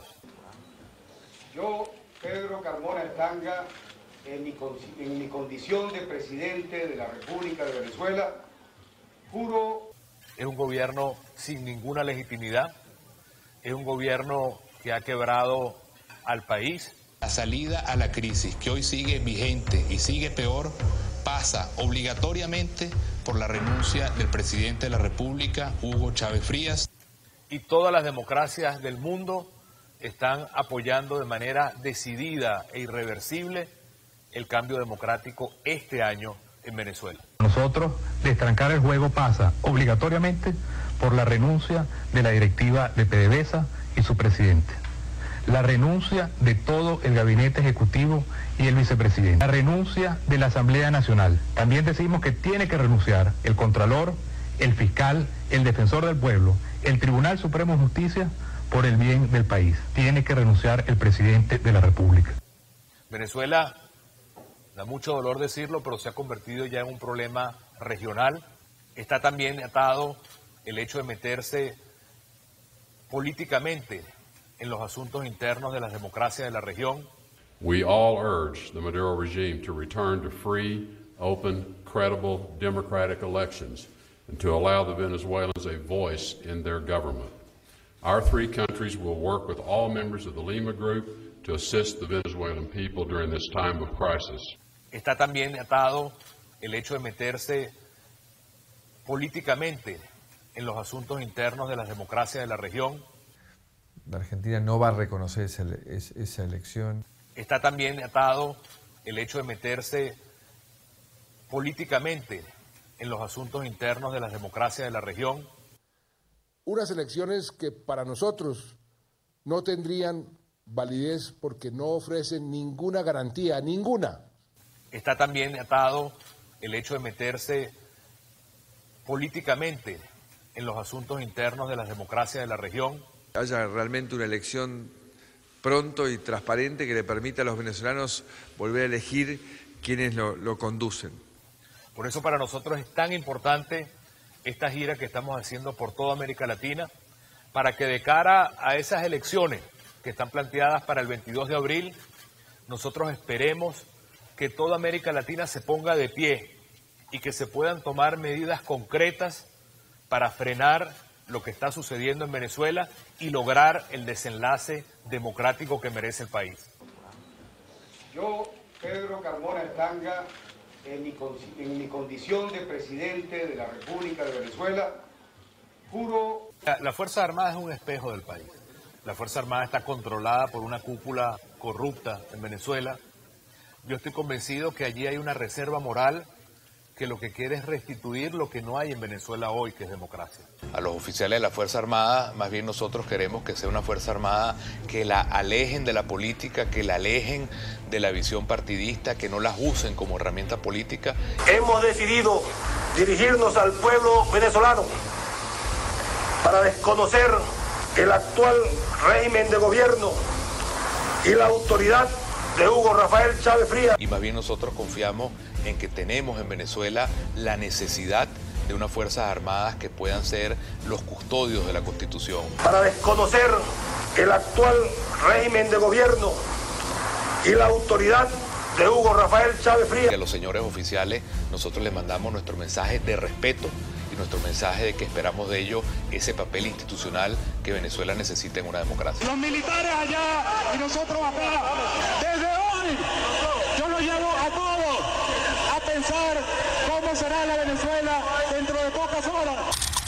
Yo, Pedro Carmona Estanga, en mi condición de presidente de la República de Venezuela, juro... Es un gobierno sin ninguna legitimidad, es un gobierno que ha quebrado al país. La salida a la crisis que hoy sigue vigente y sigue peor pasa obligatoriamente por la renuncia del presidente de la República, Hugo Chávez Frías. Y todas las democracias del mundo están apoyando de manera decidida e irreversible el cambio democrático este año en Venezuela. Nosotros, destrancar el juego pasa obligatoriamente por la renuncia de la directiva de PDVSA y su presidente, la renuncia de todo el gabinete ejecutivo y el vicepresidente, la renuncia de la Asamblea Nacional. También decimos que tiene que renunciar el Contralor, el fiscal, el defensor del pueblo, el Tribunal Supremo de Justicia por el bien del país. Tiene que renunciar el presidente de la República. Venezuela, da mucho dolor decirlo, pero se ha convertido ya en un problema regional. Está también atado el hecho de meterse políticamente en los asuntos internos de las democracias de la región. We all urge the Maduro regime to return to free, open, credible, democratic elections and to allow the Venezuelans a voice in their government. Our three countries will work with all members of the Lima Group to assist the Venezuelan people during this time of crisis. Está también atado el hecho de meterse políticamente en los asuntos internos de las democracias de la región. La Argentina no va a reconocer esa elección. Está también atado el hecho de meterse políticamente en los asuntos internos de las democracias de la región. Unas elecciones que para nosotros no tendrían validez porque no ofrecen ninguna garantía, ninguna. Está también atado el hecho de meterse políticamente en los asuntos internos de las democracias de la región. Haya realmente una elección pronto y transparente que le permita a los venezolanos volver a elegir quienes lo conducen. Por eso para nosotros es tan importante esta gira que estamos haciendo por toda América Latina, para que de cara a esas elecciones que están planteadas para el 22 de abril, nosotros esperemos que toda América Latina se ponga de pie y que se puedan tomar medidas concretas para frenar lo que está sucediendo en Venezuela y lograr el desenlace democrático que merece el país. Yo, Pedro Carmona Estanga, en mi condición de presidente de la República de Venezuela, juro... La Fuerza Armada es un espejo del país. La Fuerza Armada está controlada por una cúpula corrupta en Venezuela. Yo estoy convencido que allí hay una reserva moral que lo que quiere es restituir lo que no hay en Venezuela hoy, que es democracia. A los oficiales de la Fuerza Armada, más bien nosotros queremos que sea una Fuerza Armada que la alejen de la política, que la alejen de la visión partidista, que no las usen como herramienta política. Hemos decidido dirigirnos al pueblo venezolano para desconocer el actual régimen de gobierno y la autoridad de Hugo Rafael Chávez Frías. Y más bien nosotros confiamos en que tenemos en Venezuela la necesidad de unas Fuerzas Armadas que puedan ser los custodios de la Constitución. Para desconocer el actual régimen de gobierno y la autoridad de Hugo Rafael Chávez Frías. Y a los señores oficiales nosotros les mandamos nuestro mensaje de respeto y nuestro mensaje de que esperamos de ellos ese papel institucional que Venezuela necesita en una democracia. Los militares allá y nosotros acá, desde hoy yo los llevo a todos a pensar cómo será la Venezuela dentro de pocas horas.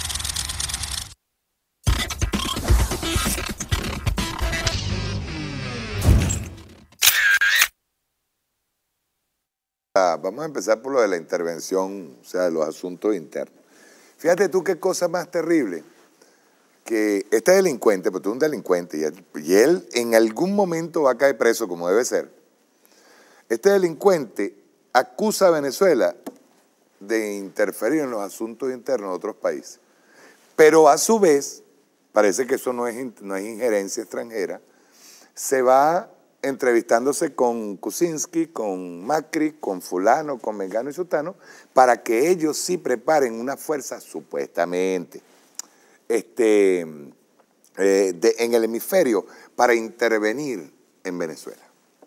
Vamos a empezar por lo de la intervención, o sea, de los asuntos internos. Fíjate tú qué cosa más terrible, que este delincuente, porque tú eres un delincuente y él en algún momento va a caer preso como debe ser. Este delincuente acusa a Venezuela de interferir en los asuntos internos de otros países, pero a su vez, parece que eso no es injerencia extranjera, se va entrevistándose con Kuczynski, con Macri, con fulano, con mengano y sutano, para que ellos sí preparen una fuerza supuestamente en el hemisferio para intervenir en Venezuela.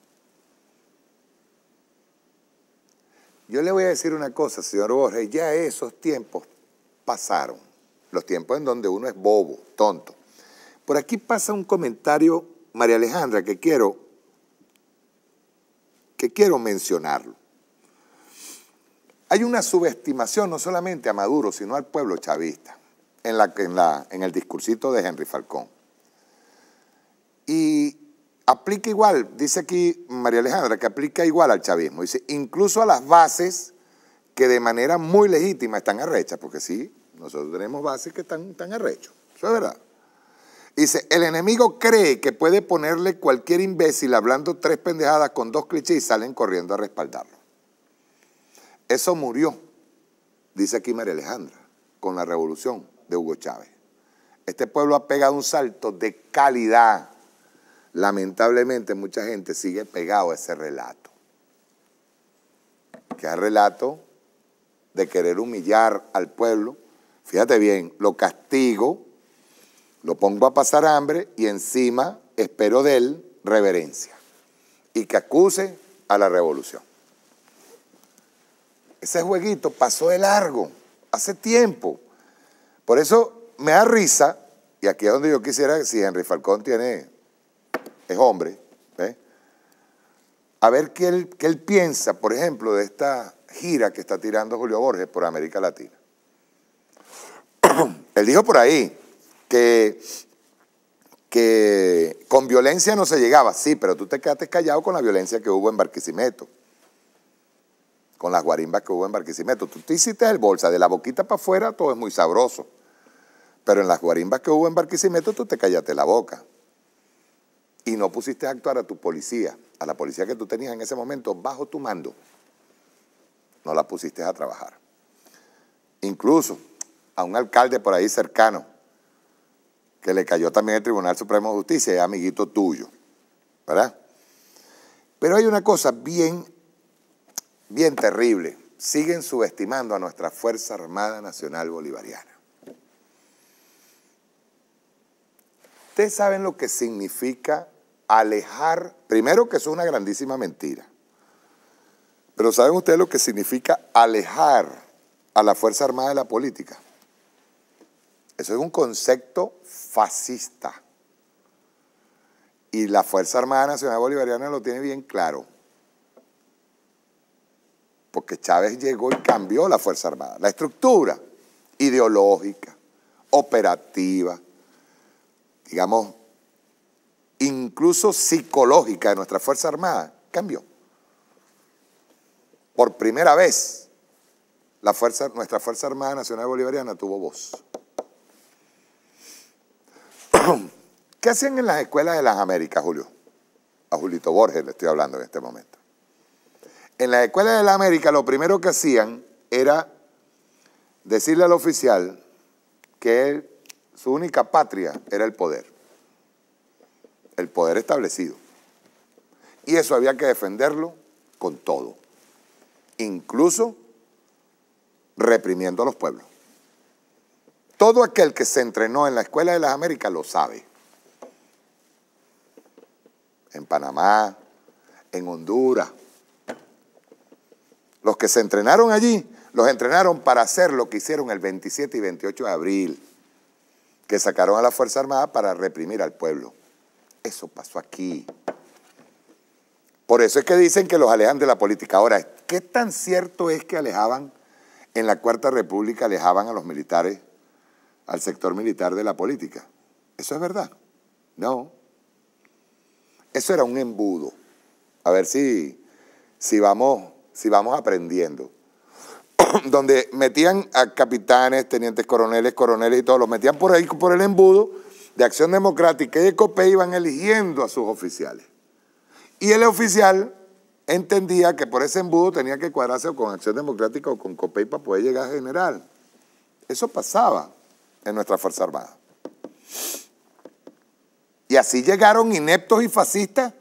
Yo le voy a decir una cosa, señor Borges, ya esos tiempos pasaron, los tiempos en donde uno es bobo, tonto. Por aquí pasa un comentario, María Alejandra, que quiero mencionarlo. Hay una subestimación no solamente a Maduro, sino al pueblo chavista en el discursito de Henry Falcón. Y aplica igual, dice aquí María Alejandra, que aplica igual al chavismo. Dice, incluso a las bases que de manera muy legítima están arrechas, porque sí, nosotros tenemos bases que están arrechos, eso es verdad. Dice, el enemigo cree que puede ponerle cualquier imbécil hablando tres pendejadas con dos clichés y salen corriendo a respaldarlo. Eso murió, dice aquí María Alejandra, con la revolución de Hugo Chávez. Este pueblo ha pegado un salto de calidad. Lamentablemente mucha gente sigue pegado a ese relato. Que es el relato de querer humillar al pueblo. Fíjate bien, lo castigo, lo pongo a pasar hambre y encima espero de él reverencia. Y que acuse a la revolución. Ese jueguito pasó de largo, hace tiempo. Por eso me da risa, y aquí es donde yo quisiera, si Henry Falcón es hombre, ¿ves? A ver qué él piensa, por ejemplo, de esta gira que está tirando Julio Borges por América Latina. Él dijo por ahí que con violencia no se llegaba. Sí, pero tú te quedaste callado con la violencia que hubo en Barquisimeto, con las guarimbas que hubo en Barquisimeto. Tú te hiciste el bolsa, de la boquita para afuera todo es muy sabroso, pero en las guarimbas que hubo en Barquisimeto tú te callaste la boca y no pusiste a actuar a tu policía, a la policía que tú tenías en ese momento bajo tu mando. No la pusiste a trabajar. Incluso a un alcalde por ahí cercano, que le cayó también el Tribunal Supremo de Justicia, es amiguito tuyo, ¿verdad? Pero hay una cosa bien terrible. Siguen subestimando a nuestra Fuerza Armada Nacional Bolivariana. Ustedes saben lo que significa alejar, primero que eso es una grandísima mentira, pero ¿saben ustedes lo que significa alejar a la Fuerza Armada de la política? Eso es un concepto fascista. Y la Fuerza Armada Nacional Bolivariana lo tiene bien claro. Porque Chávez llegó y cambió la Fuerza Armada. La estructura ideológica, operativa, digamos, incluso psicológica de nuestra Fuerza Armada, cambió. Por primera vez, nuestra Fuerza Armada Nacional Bolivariana tuvo voz. ¿Qué hacían en las escuelas de las Américas, Julio? A Julito Borges le estoy hablando en este momento. En las escuelas de las Américas lo primero que hacían era decirle al oficial que su única patria era el poder establecido. Y eso había que defenderlo con todo, incluso reprimiendo a los pueblos. Todo aquel que se entrenó en la Escuela de las Américas lo sabe. En Panamá, en Honduras. Los que se entrenaron allí, los entrenaron para hacer lo que hicieron el 27 y 28 de abril, que sacaron a la Fuerza Armada para reprimir al pueblo. Eso pasó aquí. Por eso es que dicen que los alejan de la política. Ahora, ¿qué tan cierto es que alejaban, en la Cuarta República, alejaban a los militares, al sector militar de la política? ¿Eso es verdad? No. Eso era un embudo. A ver si vamos aprendiendo. Donde metían a capitanes, tenientes coroneles y todos, los metían por ahí, por el embudo de Acción Democrática y de COPEI, iban eligiendo a sus oficiales. Y el oficial entendía que por ese embudo tenía que cuadrarse o con Acción Democrática o con COPEI para poder llegar a general. Eso pasaba en nuestra Fuerza Armada. Y así llegaron ineptos y fascistas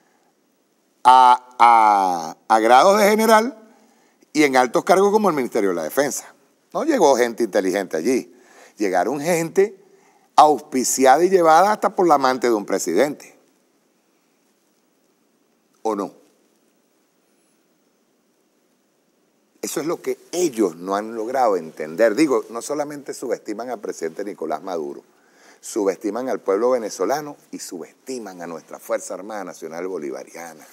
a grados de general y en altos cargos como el Ministerio de la Defensa. No llegó gente inteligente allí. Llegaron gente auspiciada y llevada hasta por la amante de un presidente. ¿O no? Eso es lo que ellos no han logrado entender. Digo, no solamente subestiman al presidente Nicolás Maduro, subestiman al pueblo venezolano y subestiman a nuestra Fuerza Armada Nacional Bolivariana.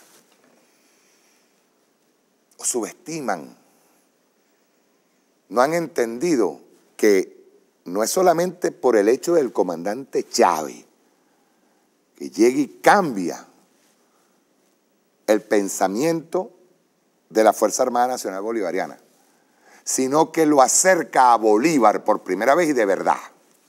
O subestiman. No han entendido que no es solamente por el hecho del comandante Chávez, que llega y cambia el pensamiento de la Fuerza Armada Nacional Bolivariana, sino que lo acerca a Bolívar por primera vez y de verdad.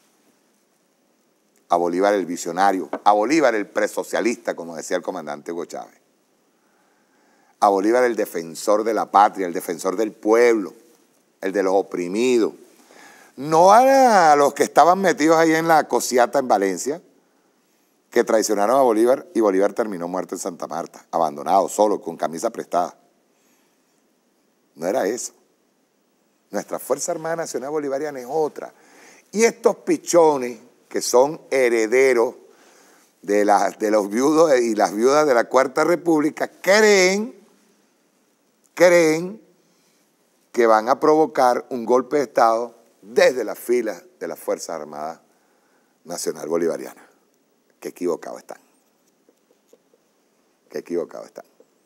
A Bolívar el visionario, a Bolívar el presocialista, como decía el comandante Hugo Chávez. A Bolívar el defensor de la patria, el defensor del pueblo, el de los oprimidos. No a los que estaban metidos ahí en la cosiata en Valencia, que traicionaron a Bolívar y Bolívar terminó muerto en Santa Marta, abandonado, solo, con camisa prestada. No era eso. Nuestra Fuerza Armada Nacional Bolivariana es otra. Y estos pichones, que son herederos de los viudos y las viudas de la Cuarta República, creen que van a provocar un golpe de Estado desde las filas de la Fuerza Armada Nacional Bolivariana. Qué equivocados están. Qué equivocados están.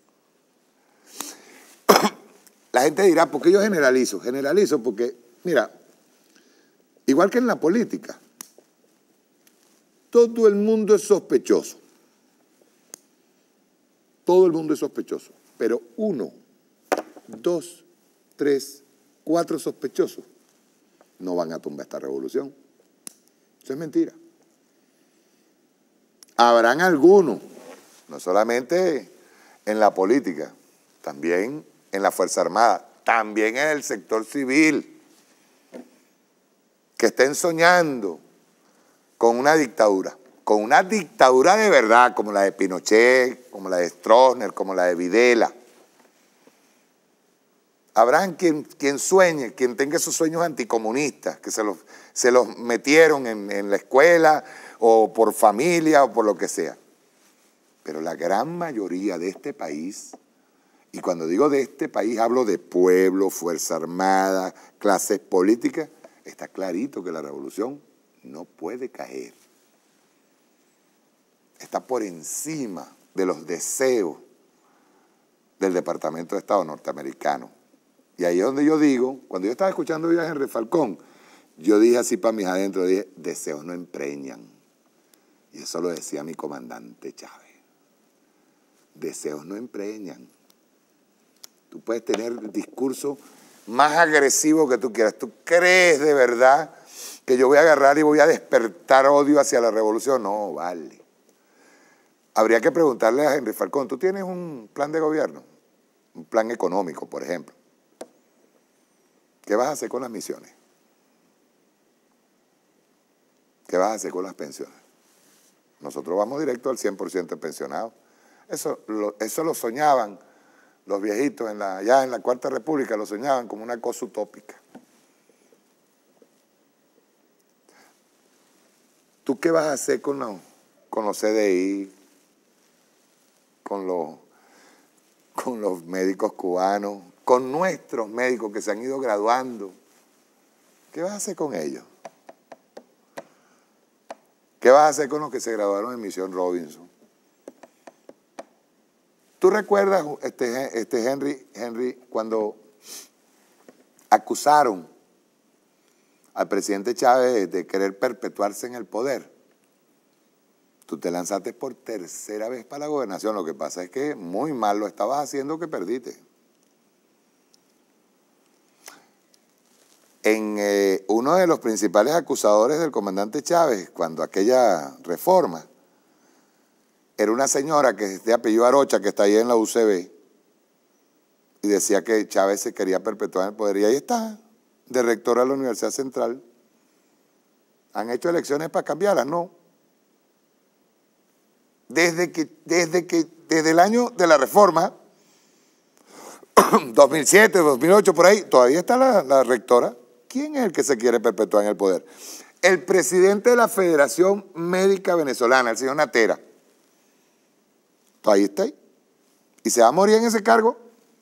La gente dirá, ¿por qué yo generalizo? Generalizo porque, mira, igual que en la política, todo el mundo es sospechoso. Todo el mundo es sospechoso. Pero 1, 2, 3, 4 sospechosos no van a tumbar esta revolución. Eso es mentira. Habrán algunos, no solamente en la política, también en la Fuerza Armada, también en el sector civil, que estén soñando con una dictadura de verdad, como la de Pinochet, como la de Stroessner, como la de Videla. Habrán quien sueñe, quien tenga esos sueños anticomunistas, que se los metieron en la escuela, o por familia, o por lo que sea. Pero la gran mayoría de este país, y cuando digo de este país hablo de pueblo, Fuerza Armada, clases políticas, está clarito que la revolución no puede caer. Está por encima de los deseos del Departamento de Estado norteamericano. Y ahí es donde yo digo, cuando yo estaba escuchando a Henry Falcón, yo dije así para mis adentro, dije, deseos no empreñan. Y eso lo decía mi comandante Chávez. Deseos no empreñan. Tú puedes tener el discurso más agresivo que tú quieras. ¿Tú crees de verdad que yo voy a agarrar y voy a despertar odio hacia la revolución? No, vale. Habría que preguntarle a Henry Falcón, ¿tú tienes un plan de gobierno? Un plan económico, por ejemplo. ¿Qué vas a hacer con las misiones? ¿Qué vas a hacer con las pensiones? Nosotros vamos directo al 100% de pensionados. Eso lo soñaban los viejitos ya en la Cuarta República, lo soñaban como una cosa utópica. ¿Tú qué vas a hacer con los CDI, con los médicos cubanos, con nuestros médicos que se han ido graduando? ¿Qué vas a hacer con ellos? ¿Qué vas a hacer con los que se graduaron en Misión Robinson? ¿Tú recuerdas, Henry, cuando acusaron al presidente Chávez de querer perpetuarse en el poder? Tú te lanzaste por tercera vez para la gobernación. Lo que pasa es que muy mal lo estabas haciendo que perdiste. Uno de los principales acusadores del comandante Chávez, cuando aquella reforma, era una señora que es de apellido Arocha, que está ahí en la UCB, y decía que Chávez se quería perpetuar en el poder. Y ahí está, de rectora de la Universidad Central. ¿Han hecho elecciones para cambiarlas? No. Desde el año de la reforma, 2007, 2008, por ahí, todavía está la rectora. ¿Quién es el que se quiere perpetuar en el poder? El presidente de la Federación Médica Venezolana, el señor Natera. Todavía está ahí. Y se va a morir en ese cargo.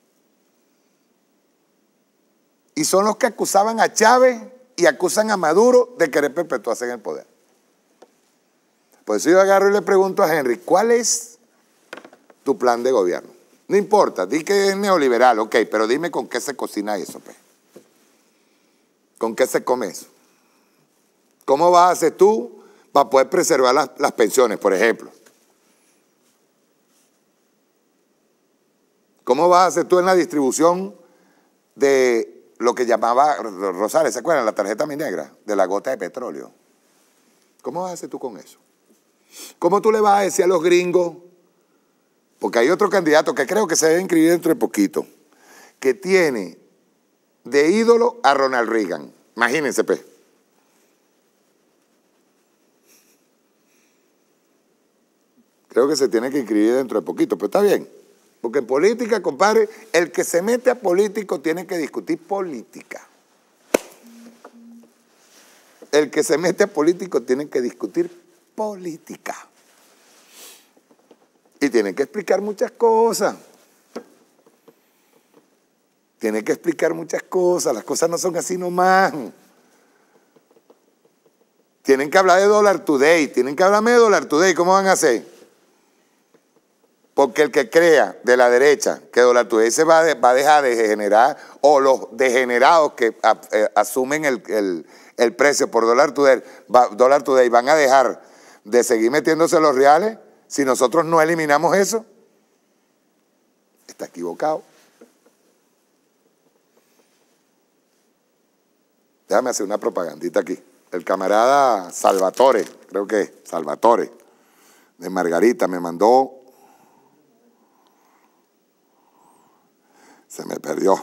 Y son los que acusaban a Chávez y acusan a Maduro de querer perpetuarse en el poder. Por eso yo agarro y le pregunto a Henry, ¿cuál es tu plan de gobierno? No importa, di que es neoliberal, ok, pero dime con qué se cocina eso, pues. ¿Con qué se come eso? ¿Cómo vas a hacer tú para poder preservar las pensiones, por ejemplo? ¿Cómo vas a hacer tú en la distribución de lo que llamaba Rosales, ¿se acuerdan? La tarjeta minegra, de la gota de petróleo. ¿Cómo vas a hacer tú con eso? ¿Cómo tú le vas a decir a los gringos? Porque hay otro candidato que creo que se debe inscribir dentro de poquito, que tiene de ídolo a Ronald Reagan. Imagínense, pues. Creo que se tiene que inscribir dentro de poquito, pero está bien. Porque en política, compadre, el que se mete a político tiene que discutir política. El que se mete a político tiene que discutir política. Y tiene que explicar muchas cosas. Tiene que explicar muchas cosas. Las cosas no son así nomás. Tienen que hablar de Dollar Today. Tienen que hablarme de Dollar Today. ¿Cómo van a hacer? Porque el que crea de la derecha que Dollar Today se va a dejar de degenerar, o los degenerados que asumen el precio por Dollar Today van a dejar de seguir metiéndose los reales si nosotros no eliminamos eso, está equivocado. Déjame hacer una propagandita aquí. El camarada Salvatore, creo que es Salvatore, de Margarita, me mandó. Se me perdió.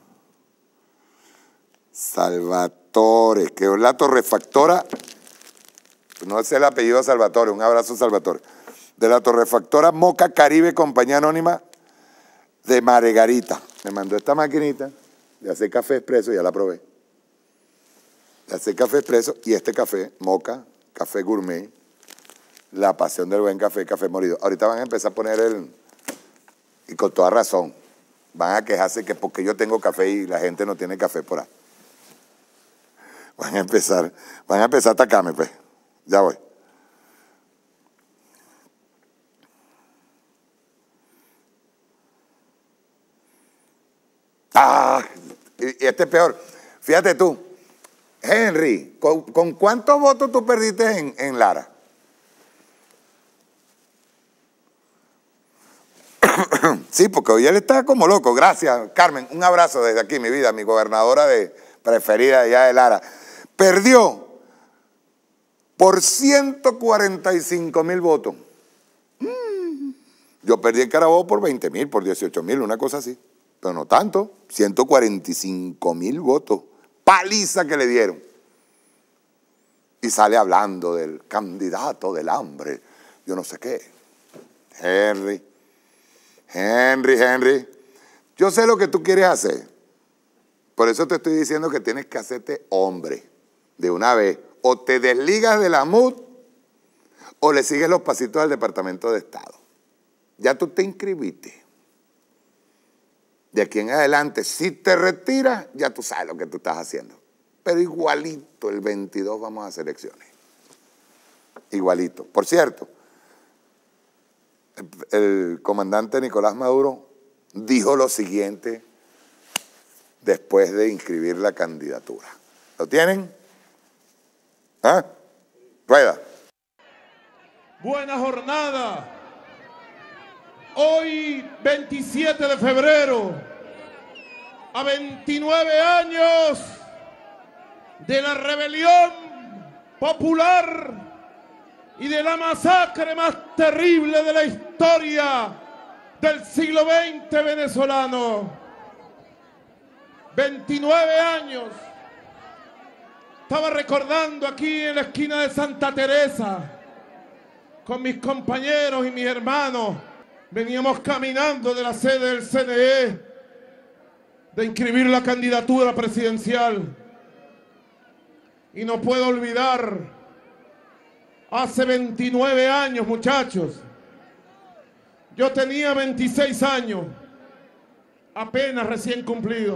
Salvatore, que es la torrefactora, no es el apellido de Salvatore, un abrazo Salvatore, de la torrefactora Moca Caribe, compañía anónima de Margarita. Me mandó esta maquinita de hacer café expreso, ya la probé. De hacer café expreso y este café, Moca, café gourmet, la pasión del buen café, café molido. Ahorita van a empezar a poner y con toda razón, van a quejarse que porque yo tengo café y la gente no tiene café por ahí. Van a empezar a atacarme, pues. Ya voy. Y este es peor. Fíjate tú, Henry, ¿con cuántos votos tú perdiste en Lara? Sí, porque hoy él está como loco. Gracias, Carmen. Un abrazo desde aquí, mi vida, mi gobernadora preferida allá de Lara. Perdió por 145.000 votos. Yo perdí en Carabobo por 20.000, por 18.000, una cosa así. Pero no tanto, 145.000 votos. Paliza que le dieron. Y sale hablando del candidato del hambre, yo no sé qué. Henry, yo sé lo que tú quieres hacer. Por eso te estoy diciendo que tienes que hacerte hombre de una vez. O te desligas de la MUD o le sigues los pasitos al Departamento de Estado. Ya tú te inscribiste. De aquí en adelante, si te retiras, ya tú sabes lo que tú estás haciendo. Pero igualito, el 22 vamos a hacer elecciones. Igualito. Por cierto, el comandante Nicolás Maduro dijo lo siguiente después de inscribir la candidatura. ¿Lo tienen? ¿Ah? Rueda. Buena jornada. Hoy, 27 de febrero, a 29 años de la rebelión popular y de la masacre más terrible de la historia del siglo XX venezolano. 29 años. Estaba recordando aquí en la esquina de Santa Teresa con mis compañeros y mis hermanos. Veníamos caminando de la sede del CNE de inscribir la candidatura presidencial. Y no puedo olvidar, hace 29 años, muchachos, yo tenía 26 años, apenas recién cumplido.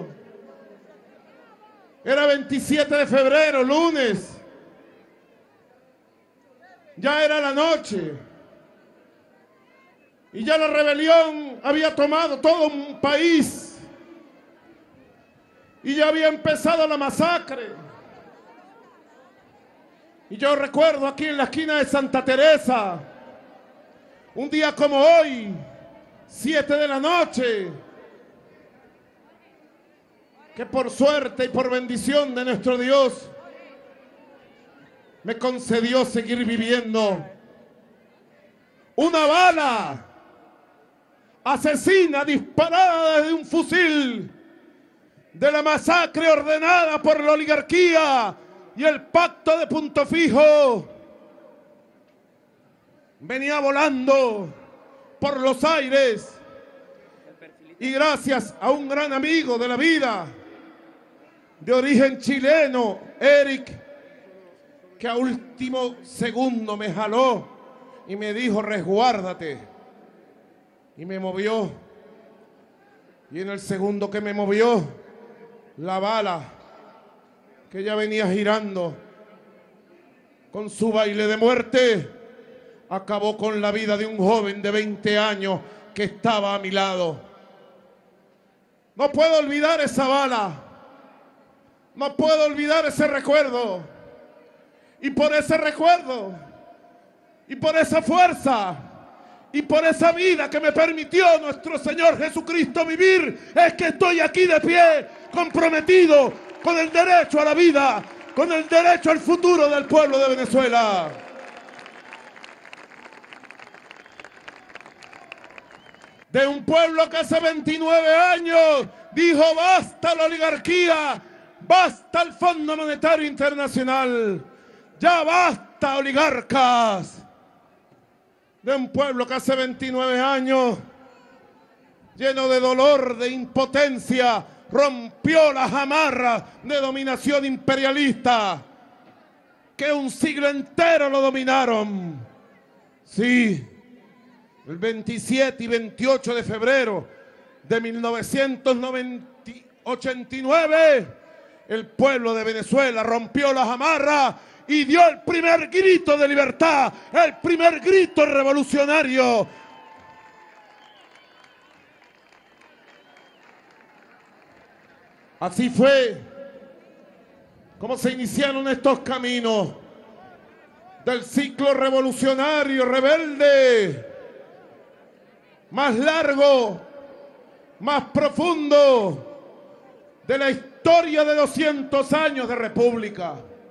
Era 27 de febrero, lunes. Ya era la noche. Y ya la rebelión había tomado todo un país. Y ya había empezado la masacre. Y yo recuerdo aquí en la esquina de Santa Teresa, un día como hoy, 7 de la noche, que por suerte y por bendición de nuestro Dios, me concedió seguir viviendo. Una bala asesina disparada desde un fusil de la masacre ordenada por la oligarquía y el pacto de Punto Fijo venía volando por los aires. Y gracias a un gran amigo de la vida, de origen chileno, Eric, que a último segundo me jaló y me dijo, resguárdate. Y me movió. Y en el segundo que me movió, la bala, que ya venía girando con su baile de muerte, acabó con la vida de un joven de 20 años que estaba a mi lado. No puedo olvidar esa bala. No puedo olvidar ese recuerdo. Y por ese recuerdo, y por esa fuerza, y por esa vida que me permitió nuestro Señor Jesucristo vivir, es que estoy aquí de pie, comprometido con el derecho a la vida, con el derecho al futuro del pueblo de Venezuela. De un pueblo que hace 29 años dijo basta la oligarquía, basta el Fondo Monetario Internacional, ya basta oligarcas. De un pueblo que hace 29 años, lleno de dolor, de impotencia, rompió las amarras de dominación imperialista, que un siglo entero lo dominaron. Sí, el 27 y 28 de febrero de 1989, el pueblo de Venezuela rompió las amarras y dio el primer grito de libertad, el primer grito revolucionario. Así fue como se iniciaron estos caminos del ciclo revolucionario rebelde, más largo, más profundo de la historia de 200 años de república.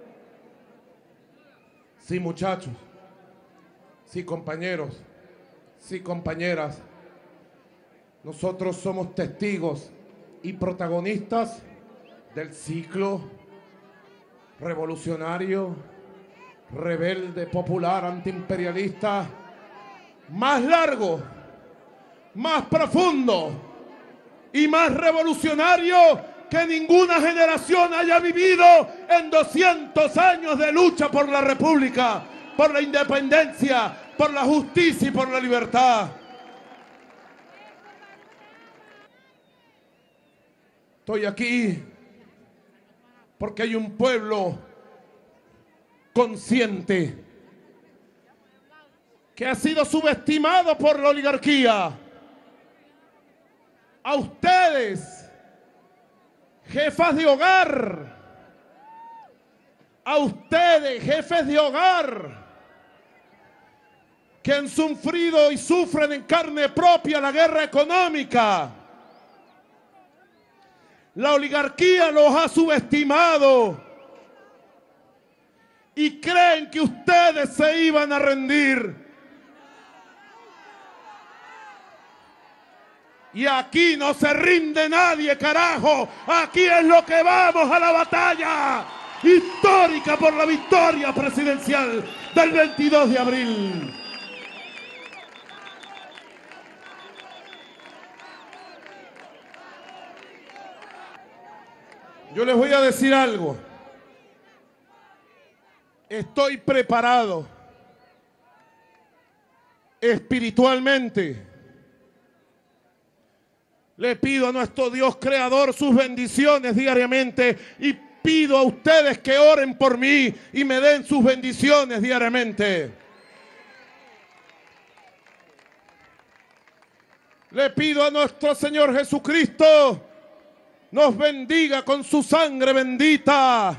Sí, muchachos, sí, compañeros, sí, compañeras, nosotros somos testigos y protagonistas del ciclo revolucionario, rebelde, popular, antiimperialista, más largo, más profundo y más revolucionario que ninguna generación haya vivido en 200 años de lucha por la república, por la independencia, por la justicia y por la libertad. Estoy aquí porque hay un pueblo consciente que ha sido subestimado por la oligarquía. A ustedes, jefas de hogar, a ustedes, jefes de hogar, que han sufrido y sufren en carne propia la guerra económica. La oligarquía los ha subestimado y creen que ustedes se iban a rendir. Y aquí no se rinde nadie, carajo. Aquí es lo que vamos, a la batalla histórica por la victoria presidencial del 22 de abril. Yo les voy a decir algo. Estoy preparado espiritualmente. Le pido a nuestro Dios creador sus bendiciones diariamente y pido a ustedes que oren por mí y me den sus bendiciones diariamente. Le pido a nuestro Señor Jesucristo nos bendiga con su sangre bendita.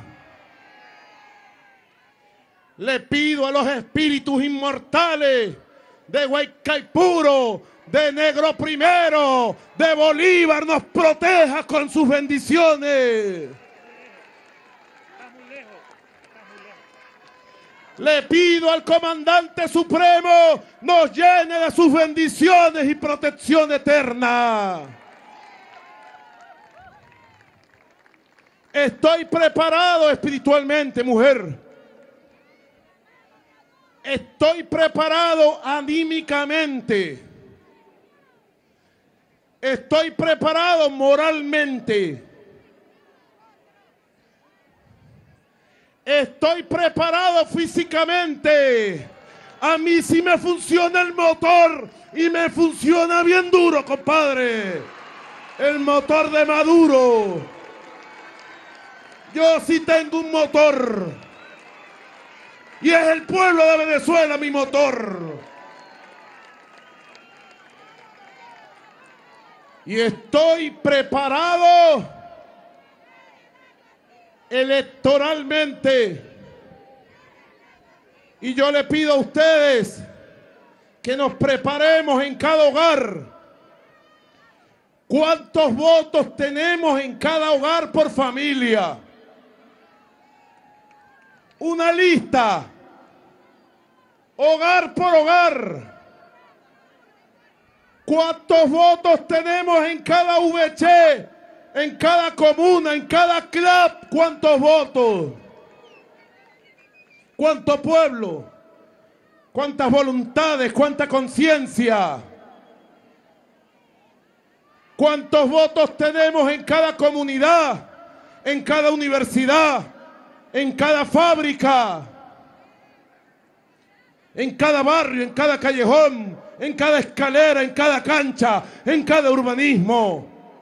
Le pido a los espíritus inmortales de Guaycaipuro, de Negro Primero, de Bolívar, nos proteja con sus bendiciones. Le pido al Comandante Supremo nos llene de sus bendiciones y protección eterna. Estoy preparado espiritualmente, mujer. Estoy preparado anímicamente. Estoy preparado moralmente. Estoy preparado físicamente. A mí sí me funciona el motor y me funciona bien duro, compadre. El motor de Maduro. Yo sí tengo un motor. Y es el pueblo de Venezuela mi motor. Y estoy preparado electoralmente. Y yo le pido a ustedes que nos preparemos en cada hogar. ¿Cuántos votos tenemos en cada hogar por familia? Una lista, hogar por hogar. ¿Cuántos votos tenemos en cada VC, en cada comuna, en cada club? ¿Cuántos votos? ¿Cuánto pueblo? ¿Cuántas voluntades? ¿Cuánta conciencia? ¿Cuántos votos tenemos en cada comunidad, en cada universidad, en cada fábrica, en cada barrio, en cada callejón, en cada escalera, en cada cancha, en cada urbanismo?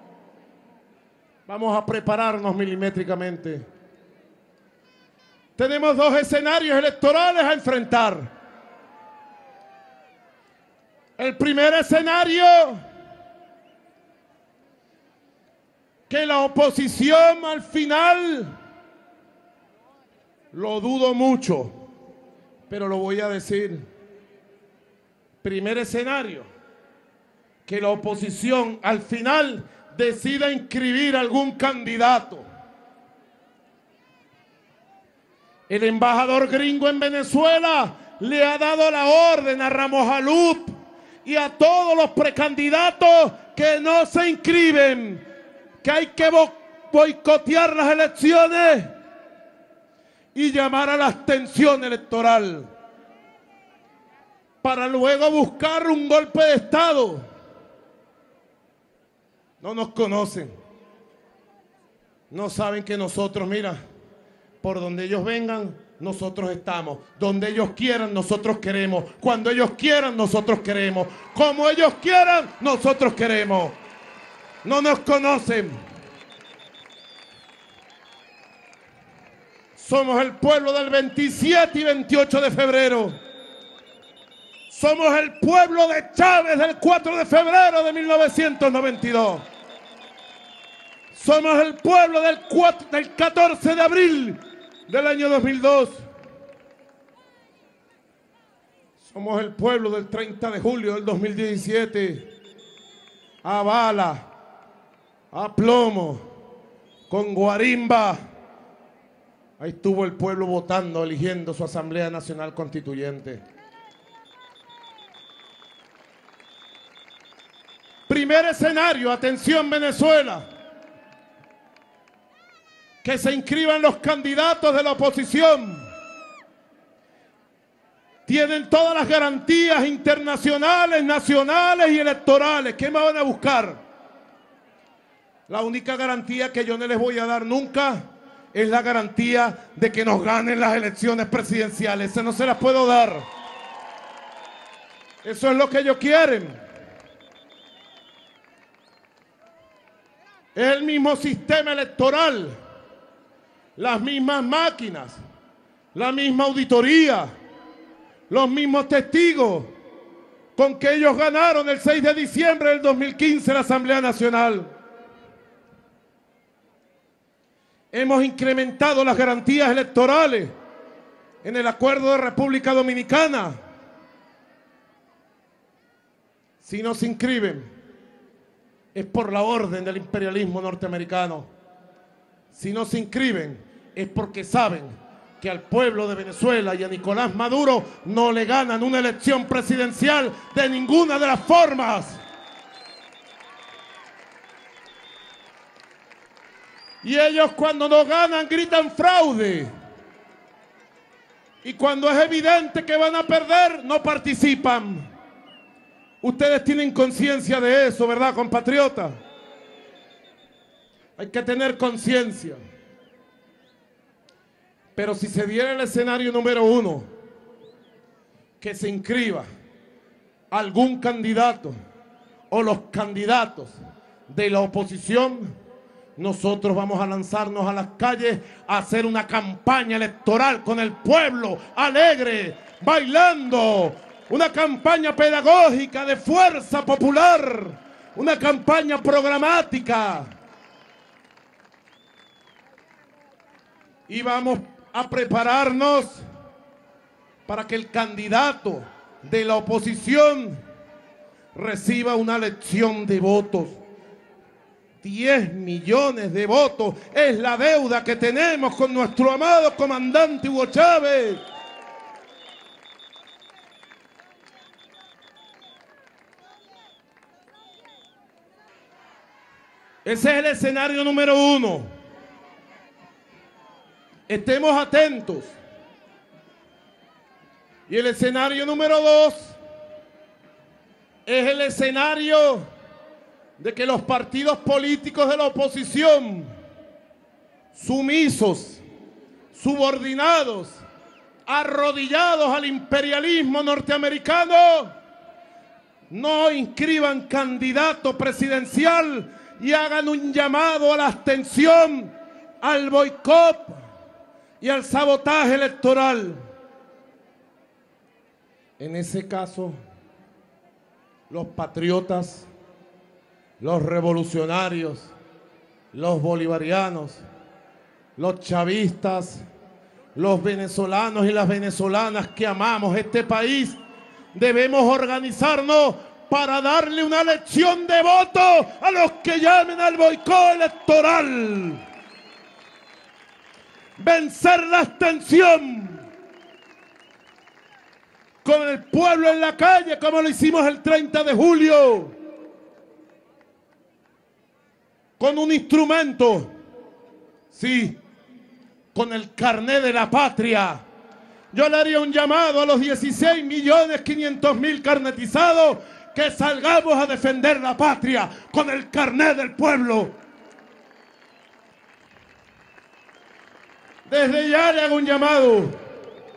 Vamos a prepararnos milimétricamente. Tenemos dos escenarios electorales a enfrentar. El primer escenario, que la oposición al final, lo dudo mucho, pero lo voy a decir. Primer escenario, que la oposición al final decida inscribir algún candidato. El embajador gringo en Venezuela le ha dado la orden a Ramos Alup y a todos los precandidatos que no se inscriben, que hay que boicotear las elecciones y llamar a la abstención electoral para luego buscar un golpe de Estado. No nos conocen, no saben que nosotros, mira, por donde ellos vengan, nosotros estamos. Donde ellos quieran, nosotros queremos. Cuando ellos quieran, nosotros queremos. Como ellos quieran, nosotros queremos. No nos conocen. Somos el pueblo del 27 y 28 de febrero. Somos el pueblo de Chávez del 4 de febrero de 1992. Somos el pueblo del 14 de abril del año 2002. Somos el pueblo del 30 de julio del 2017. A bala, a plomo, con guarimba. Ahí estuvo el pueblo votando, eligiendo su Asamblea Nacional Constituyente. Primer escenario, atención Venezuela. Que se inscriban los candidatos de la oposición. Tienen todas las garantías internacionales, nacionales y electorales. ¿Qué me van a buscar? La única garantía que yo no les voy a dar nunca es la garantía de que nos ganen las elecciones presidenciales. Esa no se las puedo dar. Eso es lo que ellos quieren. Es el mismo sistema electoral, las mismas máquinas, la misma auditoría, los mismos testigos con que ellos ganaron el 6 de diciembre del 2015 la Asamblea Nacional. Hemos incrementado las garantías electorales en el Acuerdo de República Dominicana. Si no se inscriben, es por la orden del imperialismo norteamericano. Si no se inscriben, es porque saben que al pueblo de Venezuela y a Nicolás Maduro no le ganan una elección presidencial de ninguna de las formas. Y ellos cuando no ganan gritan fraude. Y cuando es evidente que van a perder, no participan. Ustedes tienen conciencia de eso, ¿verdad, compatriotas? Hay que tener conciencia. Pero si se diera el escenario número 1, que se inscriba algún candidato o los candidatos de la oposición, nosotros vamos a lanzarnos a las calles a hacer una campaña electoral con el pueblo, alegre, bailando, una campaña pedagógica de fuerza popular, una campaña programática. Y vamos a prepararnos para que el candidato de la oposición reciba una lección de votos. 10 millones de votos es la deuda que tenemos con nuestro amado comandante Hugo Chávez. Ese es el escenario número 1. Estemos atentos. Y el escenario número 2 es el escenario de que los partidos políticos de la oposición, sumisos, subordinados, arrodillados al imperialismo norteamericano, no inscriban candidato presidencial y hagan un llamado a la abstención, al boicot y al sabotaje electoral. En ese caso, los patriotas, los revolucionarios, los bolivarianos, los chavistas, los venezolanos y las venezolanas que amamos este país, debemos organizarnos para darle una lección de voto a los que llamen al boicot electoral. Vencer la abstención con el pueblo en la calle, como lo hicimos el 30 de julio. Con un instrumento, sí, con el carné de la patria. Yo le haría un llamado a los 16.500.000 carnetizados que salgamos a defender la patria con el carné del pueblo. Desde ya le hago un llamado.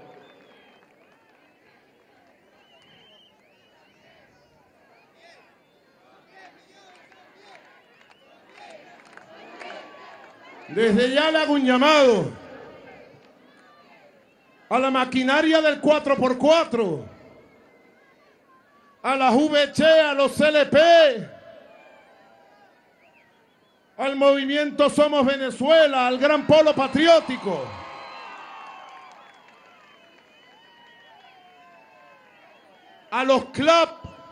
Desde ya le hago un llamado a la maquinaria del 4x4, a las VC, a los CLP, al movimiento Somos Venezuela, al gran polo patriótico. A los CLAP.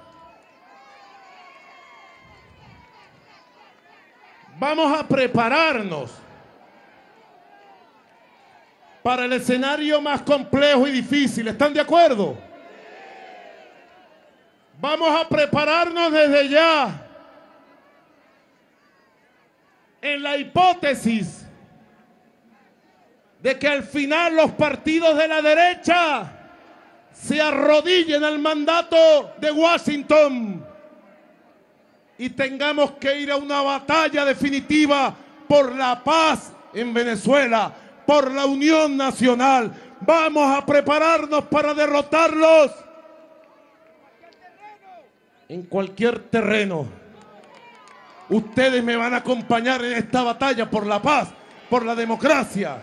Vamos a prepararnos para el escenario más complejo y difícil. ¿Están de acuerdo? Vamos a prepararnos desde ya. En la hipótesis de que al final los partidos de la derecha se arrodillen al mandato de Washington y tengamos que ir a una batalla definitiva por la paz en Venezuela, por la unión nacional. Vamos a prepararnos para derrotarlos en cualquier terreno. Ustedes me van a acompañar en esta batalla por la paz, por la democracia.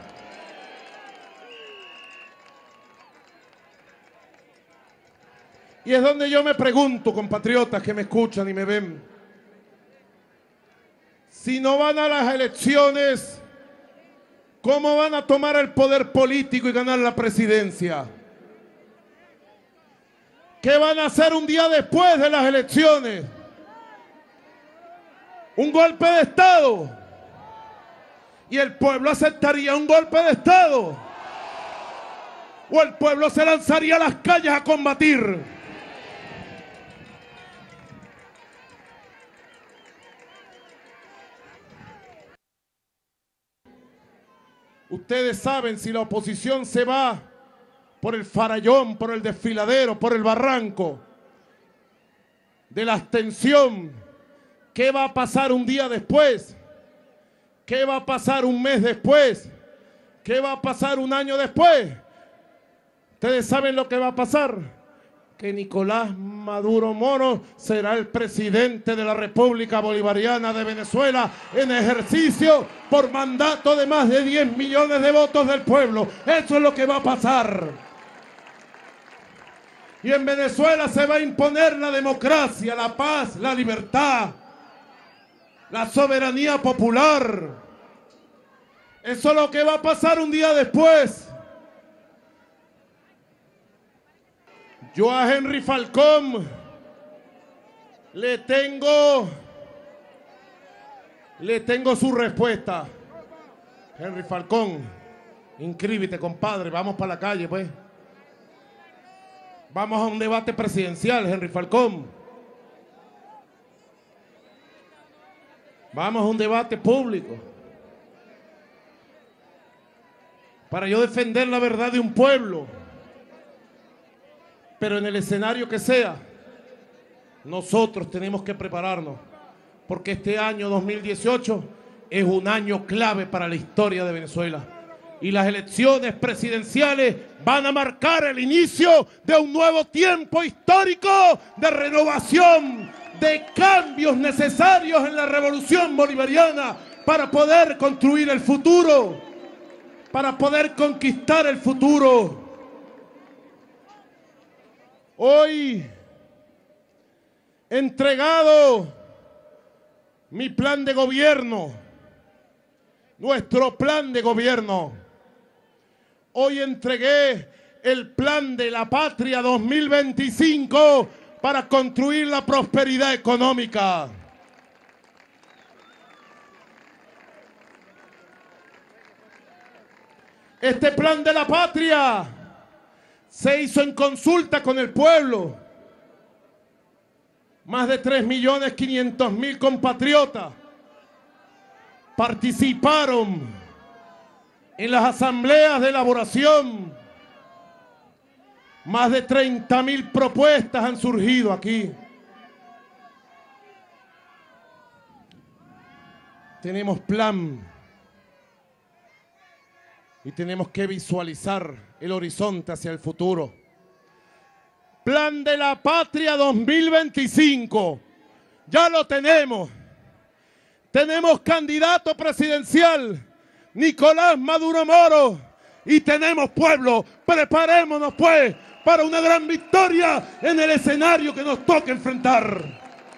Y es donde yo me pregunto, compatriotas que me escuchan y me ven, si no van a las elecciones, ¿cómo van a tomar el poder político y ganar la presidencia? ¿Qué van a hacer un día después de las elecciones? ¿Un golpe de Estado? ¿Y el pueblo aceptaría un golpe de Estado? ¿O el pueblo se lanzaría a las calles a combatir? Ustedes saben, si la oposición se va por el farallón, por el desfiladero, por el barranco, de la abstención. ¿Qué va a pasar un día después? ¿Qué va a pasar un mes después? ¿Qué va a pasar un año después? ¿Ustedes saben lo que va a pasar? Que Nicolás Maduro Moro será el presidente de la República Bolivariana de Venezuela en ejercicio por mandato de más de 10 millones de votos del pueblo. Eso es lo que va a pasar. Y en Venezuela se va a imponer la democracia, la paz, la libertad, la soberanía popular. Eso es lo que va a pasar un día después. Yo a Henry Falcón le tengo su respuesta. Henry Falcón, inscríbete, compadre, vamos para la calle, pues. Vamos a un debate presidencial, Henry Falcón. Vamos a un debate público. Para yo defender la verdad de un pueblo. Pero en el escenario que sea, nosotros tenemos que prepararnos, porque este año 2018 es un año clave para la historia de Venezuela. Y las elecciones presidenciales van a marcar el inicio de un nuevo tiempo histórico de renovación, de cambios necesarios en la revolución bolivariana para poder construir el futuro, para poder conquistar el futuro. Hoy he entregado mi plan de gobierno, nuestro plan de gobierno. Hoy entregué el plan de la patria 2025 para construir la prosperidad económica. Este plan de la patria se hizo en consulta con el pueblo. Más de 3.500.000 compatriotas participaron en las asambleas de elaboración. Más de 30.000 propuestas han surgido aquí. Tenemos plan y tenemos que visualizar el horizonte hacia el futuro. Plan de la Patria 2025. Ya lo tenemos. Tenemos candidato presidencial, Nicolás Maduro Moro. Y tenemos pueblo. Preparémonos pues para una gran victoria en el escenario que nos toque enfrentar.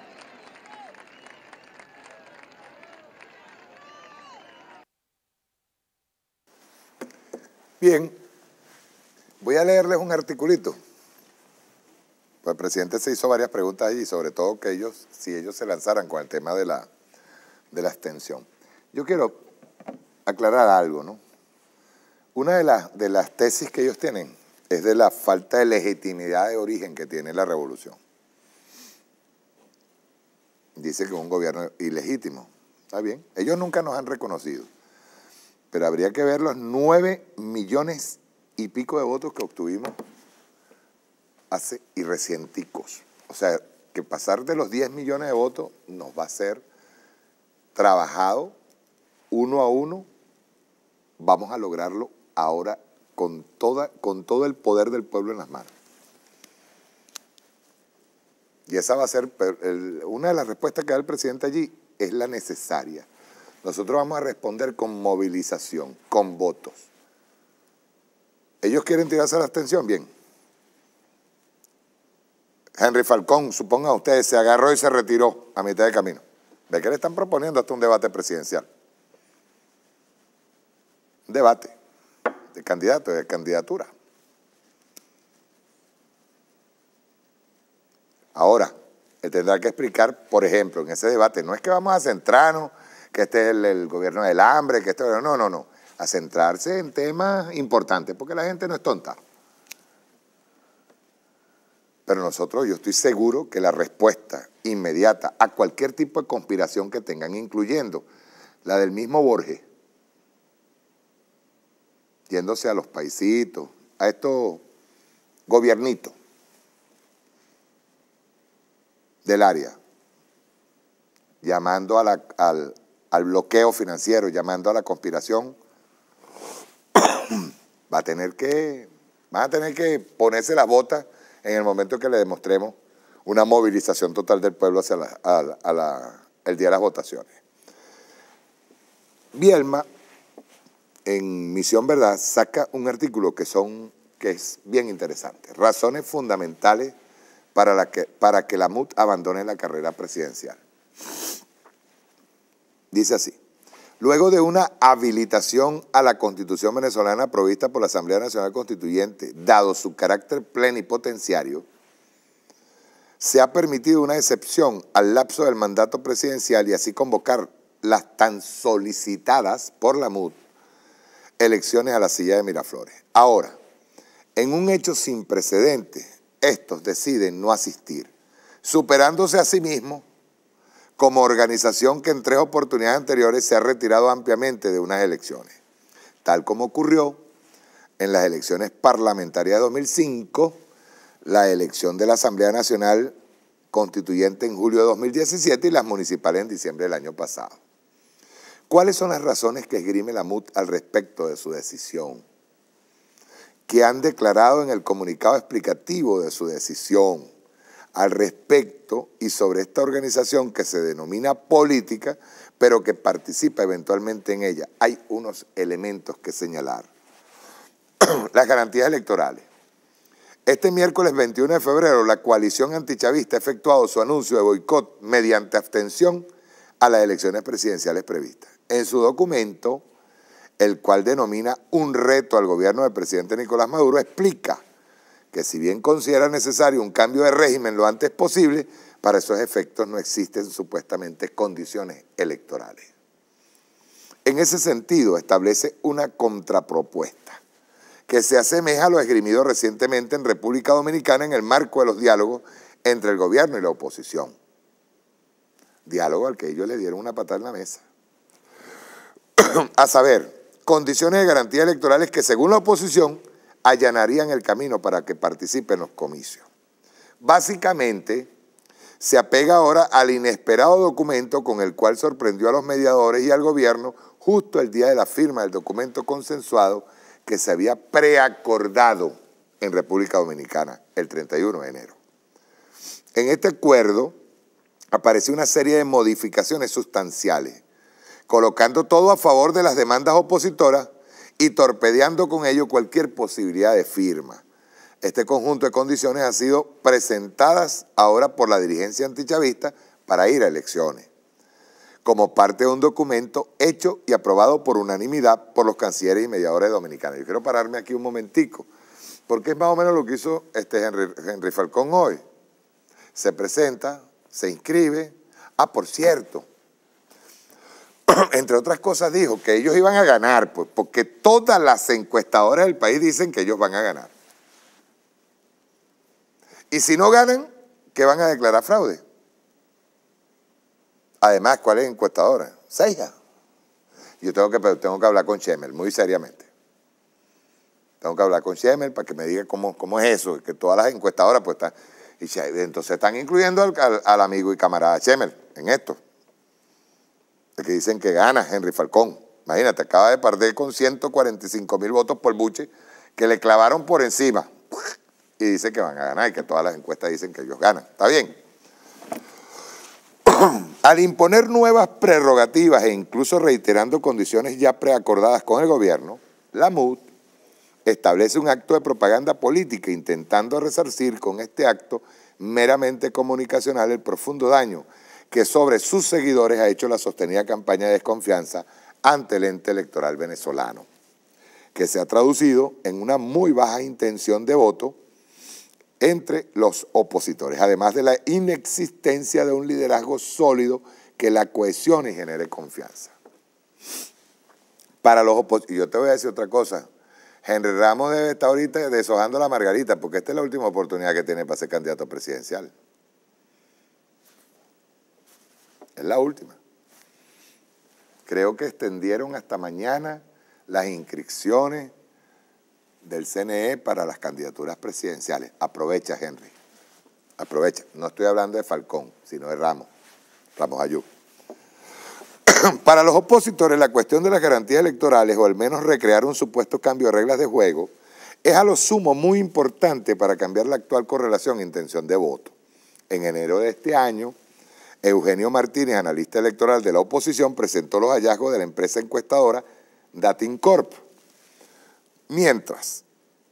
Bien, voy a leerles un articulito. Pues el presidente se hizo varias preguntas allí, sobre todo que si ellos se lanzaran con el tema de la abstención. Yo quiero aclarar algo, ¿no? Una de las tesis que ellos tienen es de la falta de legitimidad de origen que tiene la revolución. Dice que es un gobierno ilegítimo. Está bien, ellos nunca nos han reconocido. Pero habría que ver los 9 millones y pico de votos que obtuvimos hace y recienticos. O sea, que pasar de los 10 millones de votos nos va a ser trabajado uno a uno. Vamos a lograrlo ahora con todo el poder del pueblo en las manos. Y esa va a ser, una de las respuestas que da el presidente allí es la necesaria. Nosotros vamos a responder con movilización, con votos. ¿Ellos quieren tirarse a la abstención? Bien. Henry Falcón, supongan ustedes, se agarró y se retiró a mitad de camino. ¿De qué le están proponiendo hasta un debate presidencial? Un debate de candidato, de candidatura. Ahora, él tendrá que explicar, por ejemplo, en ese debate, no es que vamos a centrarnos, que este es el gobierno del hambre, que esto, no, a centrarse en temas importantes, porque la gente no es tonta. Pero nosotros, yo estoy seguro que la respuesta inmediata a cualquier tipo de conspiración que tengan, incluyendo la del mismo Borges, yéndose a los paisitos, a estos gobiernitos, del área, llamando al bloqueo financiero, llamando a la conspiración, van a tener que ponerse las botas en el momento que le demostremos una movilización total del pueblo hacia el día de las votaciones. Bielma, en Misión Verdad, saca un artículo que es bien interesante. Razones fundamentales para que la MUD abandone la carrera presidencial. Dice así: luego de una habilitación a la Constitución venezolana provista por la Asamblea Nacional Constituyente, dado su carácter plenipotenciario, se ha permitido una excepción al lapso del mandato presidencial y así convocar las tan solicitadas por la MUD elecciones a la silla de Miraflores. Ahora, en un hecho sin precedentes, estos deciden no asistir, superándose a sí mismos como organización que en 3 oportunidades anteriores se ha retirado ampliamente de unas elecciones, tal como ocurrió en las elecciones parlamentarias de 2005, la elección de la Asamblea Nacional Constituyente en julio de 2017 y las municipales en diciembre del año pasado. ¿Cuáles son las razones que esgrime la MUD al respecto de su decisión? Que han declarado en el comunicado explicativo de su decisión al respecto y sobre esta organización que se denomina política, pero que participa eventualmente en ella. Hay unos elementos que señalar. Las garantías electorales. Este miércoles 21 de febrero, la coalición antichavista ha efectuado su anuncio de boicot mediante abstención a las elecciones presidenciales previstas. En su documento, el cual denomina un reto al gobierno del presidente Nicolás Maduro, explica que si bien considera necesario un cambio de régimen lo antes posible, para esos efectos no existen supuestamente condiciones electorales. En ese sentido, establece una contrapropuesta que se asemeja a lo esgrimido recientemente en República Dominicana en el marco de los diálogos entre el gobierno y la oposición. Diálogo al que ellos le dieron una patada en la mesa. A saber, condiciones de garantía electorales que según la oposición allanarían el camino para que participe en los comicios. Básicamente, se apega ahora al inesperado documento con el cual sorprendió a los mediadores y al gobierno justo el día de la firma del documento consensuado que se había preacordado en República Dominicana el 31 de enero. En este acuerdo apareció una serie de modificaciones sustanciales, colocando todo a favor de las demandas opositoras y torpedeando con ello cualquier posibilidad de firma. Este conjunto de condiciones ha sido presentadas ahora por la dirigencia antichavista para ir a elecciones, como parte de un documento hecho y aprobado por unanimidad por los cancilleres y mediadores dominicanos. Yo quiero pararme aquí un momentico, porque es más o menos lo que hizo Henry Falcón hoy. Se presenta, se inscribe. Ah, por cierto, entre otras cosas dijo que ellos iban a ganar, pues, porque todas las encuestadoras del país dicen que ellos van a ganar. Y si no ganan, ¿qué van a declarar fraude? Además, ¿cuál es encuestadora? Seiga. Yo tengo que hablar con Schemel, muy seriamente. Tengo que hablar con Schemel para que me diga cómo es eso, que todas las encuestadoras pues están... Y entonces están incluyendo al amigo y camarada Schemel en esto. De que dicen que gana Henry Falcón. Imagínate, acaba de perder con 145.000 votos por buche que le clavaron por encima. Y dice que van a ganar y que todas las encuestas dicen que ellos ganan. ¿Está bien? Al imponer nuevas prerrogativas e incluso reiterando condiciones ya preacordadas con el gobierno, la MUD establece un acto de propaganda política intentando resarcir con este acto meramente comunicacional el profundo daño que sobre sus seguidores ha hecho la sostenida campaña de desconfianza ante el ente electoral venezolano, que se ha traducido en una muy baja intención de voto entre los opositores, además de la inexistencia de un liderazgo sólido que la cohesione y genere confianza. Para los opositores, y yo te voy a decir otra cosa, Henry Ramos debe estar ahorita deshojando la margarita, porque esta es la última oportunidad que tiene para ser candidato presidencial. Es la última. Creo que extendieron hasta mañana las inscripciones del CNE para las candidaturas presidenciales. Aprovecha, Henry. Aprovecha. No estoy hablando de Falcón, sino de Ramos Ayú. Para los opositores, la cuestión de las garantías electorales, o al menos recrear un supuesto cambio de reglas de juego, es a lo sumo muy importante para cambiar la actual correlación e intención de voto. En enero de este año, Eugenio Martínez, analista electoral de la oposición, presentó los hallazgos de la empresa encuestadora Datincorp. Mientras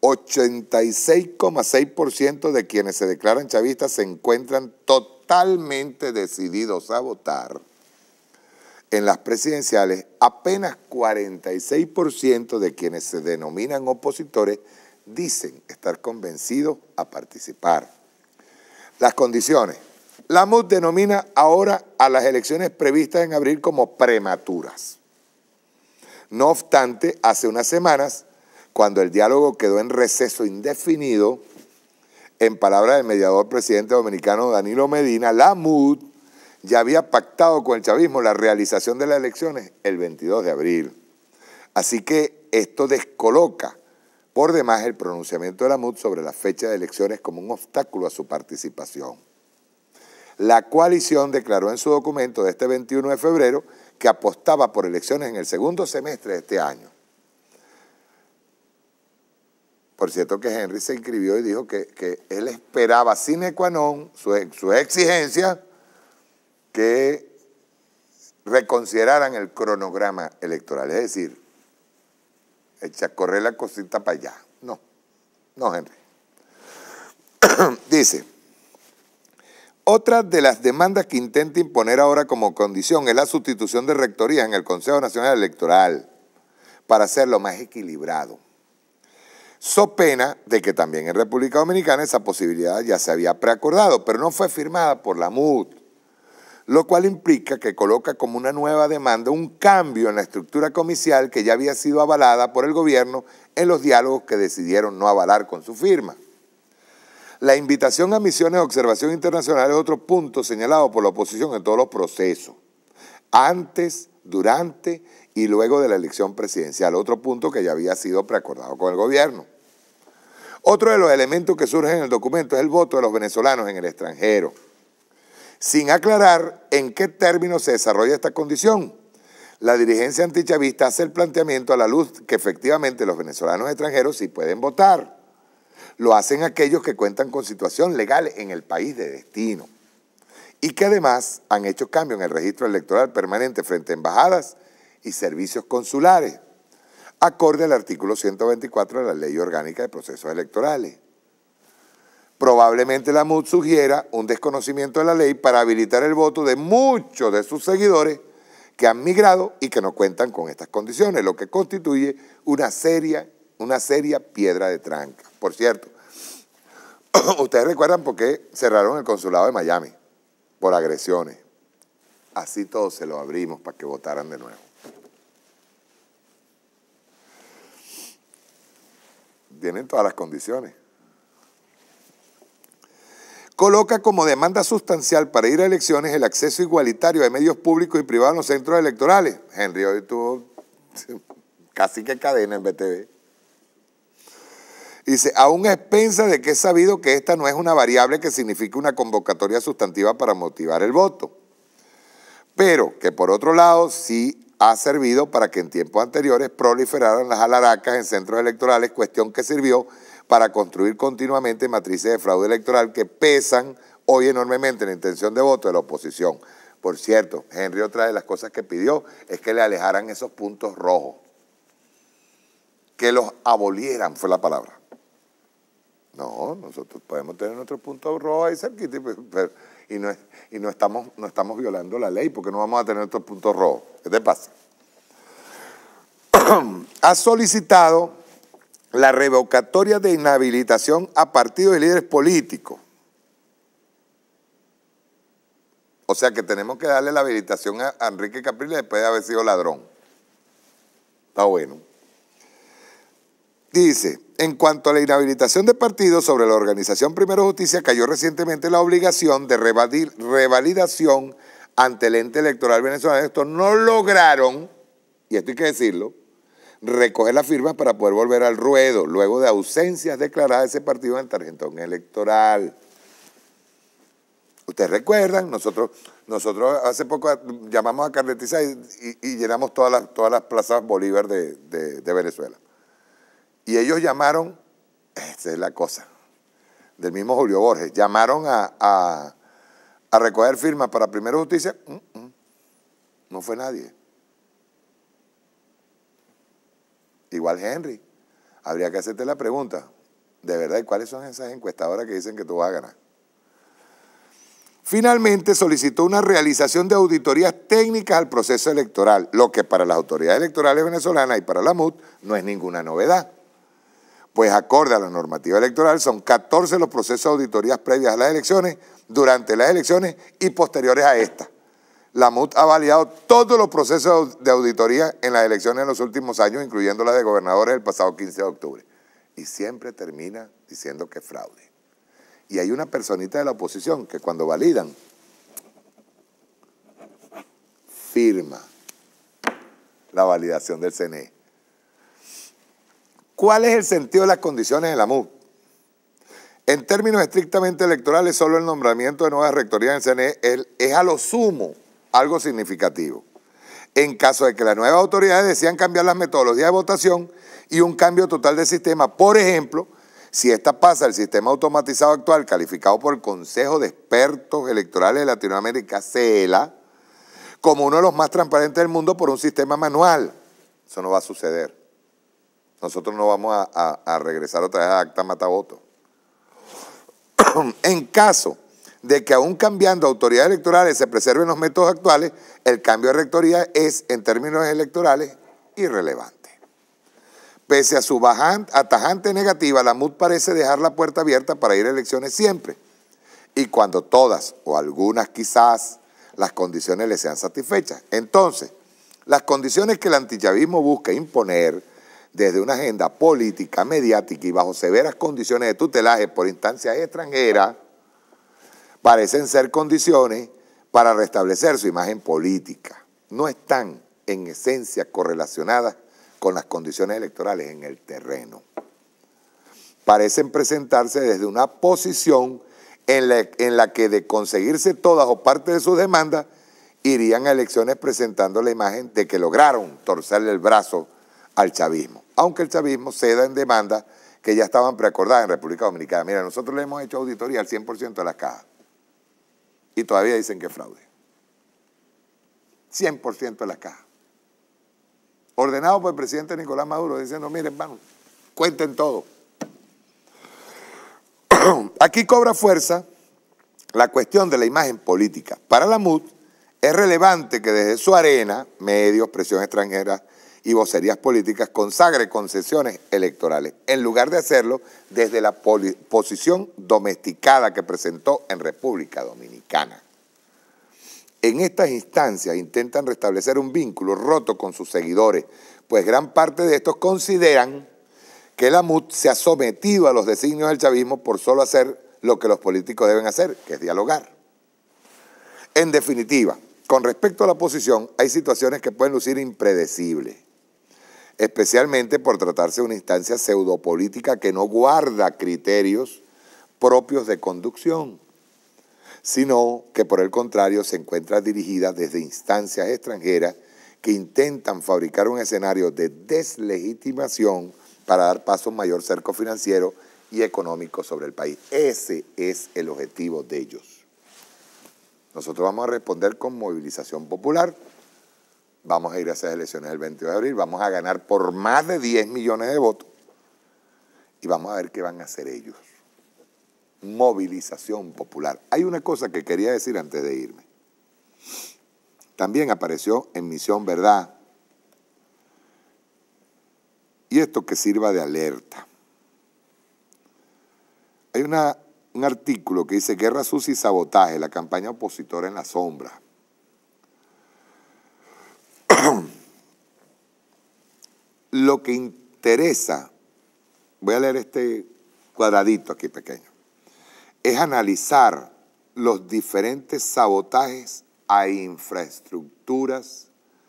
86,6% de quienes se declaran chavistas se encuentran totalmente decididos a votar, en las presidenciales apenas 46% de quienes se denominan opositores dicen estar convencidos a participar. Las condiciones. La MUD denomina ahora a las elecciones previstas en abril como prematuras. No obstante, hace unas semanas, cuando el diálogo quedó en receso indefinido, en palabras del mediador presidente dominicano Danilo Medina, la MUD ya había pactado con el chavismo la realización de las elecciones el 22 de abril. Así que esto descoloca por demás el pronunciamiento de la MUD sobre la fecha de elecciones como un obstáculo a su participación. La coalición declaró en su documento de este 21 de febrero que apostaba por elecciones en el segundo semestre de este año. Por cierto que Henry se inscribió y dijo que él esperaba sine qua non su exigencia que reconsideraran el cronograma electoral, es decir, echa a correr la cosita para allá. No, Henry. Dice, otra de las demandas que intenta imponer ahora como condición es la sustitución de rectorías en el Consejo Nacional Electoral para hacerlo más equilibrado. So pena de que también en República Dominicana esa posibilidad ya se había preacordado, pero no fue firmada por la MUD, lo cual implica que coloca como una nueva demanda un cambio en la estructura comicial que ya había sido avalada por el gobierno en los diálogos que decidieron no avalar con su firma. La invitación a misiones de observación internacional es otro punto señalado por la oposición en todos los procesos, antes, durante y luego de la elección presidencial, otro punto que ya había sido preacordado con el gobierno. Otro de los elementos que surgen en el documento es el voto de los venezolanos en el extranjero, sin aclarar en qué términos se desarrolla esta condición. La dirigencia antichavista hace el planteamiento a la luz que efectivamente los venezolanos extranjeros sí pueden votar. Lo hacen aquellos que cuentan con situación legal en el país de destino y que además han hecho cambio en el registro electoral permanente frente a embajadas y servicios consulares, acorde al artículo 124 de la Ley Orgánica de Procesos Electorales. Probablemente la MUD sugiera un desconocimiento de la ley para habilitar el voto de muchos de sus seguidores que han migrado y que no cuentan con estas condiciones, lo que constituye una seria piedra de tranca. Por cierto, ustedes recuerdan por qué cerraron el consulado de Miami, por agresiones. Así todos se lo abrimos para que votaran de nuevo. Tienen todas las condiciones. Coloca como demanda sustancial para ir a elecciones el acceso igualitario de medios públicos y privados en los centros electorales. Henry hoy tuvo casi que cadena en BTV. Dice, aún a expensas de que es sabido que esta no es una variable que signifique una convocatoria sustantiva para motivar el voto, pero que por otro lado sí ha servido para que en tiempos anteriores proliferaran las alaracas en centros electorales, cuestión que sirvió para construir continuamente matrices de fraude electoral que pesan hoy enormemente en la intención de voto de la oposición. Por cierto, Henry, otra de las cosas que pidió es que le alejaran esos puntos rojos, que los abolieran, fue la palabra. No, nosotros podemos tener nuestros puntos rojos ahí cerquita, y no estamos violando la ley, porque no vamos a tener nuestros puntos rojos. ¿Qué te pasa? Ha solicitado la revocatoria de inhabilitación a partidos y líderes políticos. O sea que tenemos que darle la habilitación a Enrique Capriles después de haber sido ladrón. Está bueno. Dice, en cuanto a la inhabilitación de partidos, sobre la organización Primero Justicia cayó recientemente la obligación de revalidación ante el ente electoral venezolano. Esto no lograron, y esto hay que decirlo, recoger las firmas para poder volver al ruedo, luego de ausencias declaradas de ese partido en el tarjetón electoral. Ustedes recuerdan, nosotros hace poco llamamos a Carletiza y llenamos todas las plazas Bolívar de Venezuela. Y ellos llamaron, esa es la cosa, del mismo Julio Borges, llamaron a recoger firmas para Primero Justicia, no fue nadie. Igual Henry, habría que hacerte la pregunta, de verdad, ¿y cuáles son esas encuestadoras que dicen que tú vas a ganar? Finalmente solicitó una realización de auditorías técnicas al proceso electoral, lo que para las autoridades electorales venezolanas y para la MUD no es ninguna novedad. Pues acorde a la normativa electoral son 14 los procesos de auditorías previas a las elecciones, durante las elecciones y posteriores a estas. La MUD ha validado todos los procesos de auditoría en las elecciones en los últimos años, incluyendo las de gobernadores el pasado 15 de octubre. Y siempre termina diciendo que es fraude. Y hay una personita de la oposición que cuando validan, firma la validación del CNE. ¿Cuál es el sentido de las condiciones de la MUD? En términos estrictamente electorales, solo el nombramiento de nuevas rectorías en el CNE es a lo sumo algo significativo. En caso de que las nuevas autoridades decidan cambiar las metodologías de votación y un cambio total del sistema, por ejemplo, si esta pasa al sistema automatizado actual, calificado por el Consejo de Expertos Electorales de Latinoamérica, CELA, como uno de los más transparentes del mundo por un sistema manual. Eso no va a suceder. Nosotros no vamos a regresar otra vez a acta matavoto. En caso de que aún cambiando autoridades electorales se preserven los métodos actuales, el cambio de rectoría es, en términos electorales, irrelevante. Pese a su atajante negativa, la MUD parece dejar la puerta abierta para ir a elecciones siempre. Y cuando todas, o algunas quizás, las condiciones le sean satisfechas. Entonces, las condiciones que el antichavismo busca imponer desde una agenda política, mediática y bajo severas condiciones de tutelaje por instancias extranjeras, parecen ser condiciones para restablecer su imagen política. No están, en esencia, correlacionadas con las condiciones electorales en el terreno. Parecen presentarse desde una posición en la que de conseguirse todas o parte de sus demandas, irían a elecciones presentando la imagen de que lograron torcerle el brazo al chavismo, aunque el chavismo ceda en demandas que ya estaban preacordadas en República Dominicana. Mira, nosotros le hemos hecho auditoría al 100% de las cajas y todavía dicen que es fraude. 100% de las cajas. Ordenado por el presidente Nicolás Maduro, diciendo, miren, vamos, cuenten todo. Aquí cobra fuerza la cuestión de la imagen política. Para la MUD es relevante que desde su arena, medios, presión extranjera y vocerías políticas consagre concesiones electorales, en lugar de hacerlo desde la posición domesticada que presentó en República Dominicana. En estas instancias intentan restablecer un vínculo roto con sus seguidores, pues gran parte de estos consideran que la MUD se ha sometido a los designios del chavismo por solo hacer lo que los políticos deben hacer, que es dialogar. En definitiva, con respecto a la oposición, hay situaciones que pueden lucir impredecibles, especialmente por tratarse de una instancia pseudopolítica que no guarda criterios propios de conducción, sino que por el contrario se encuentra dirigida desde instancias extranjeras que intentan fabricar un escenario de deslegitimación para dar paso a un mayor cerco financiero y económico sobre el país. Ese es el objetivo de ellos. Nosotros vamos a responder con movilización popular, vamos a ir a esas elecciones el 22 de abril, vamos a ganar por más de 10 millones de votos y vamos a ver qué van a hacer ellos. Movilización popular. Hay una cosa que quería decir antes de irme. También apareció en Misión Verdad, y esto que sirva de alerta. Hay un artículo que dice Guerra Sucia y Sabotaje, la campaña opositora en la sombra. Lo que interesa, voy a leer este cuadradito aquí pequeño, es analizar los diferentes sabotajes a infraestructuras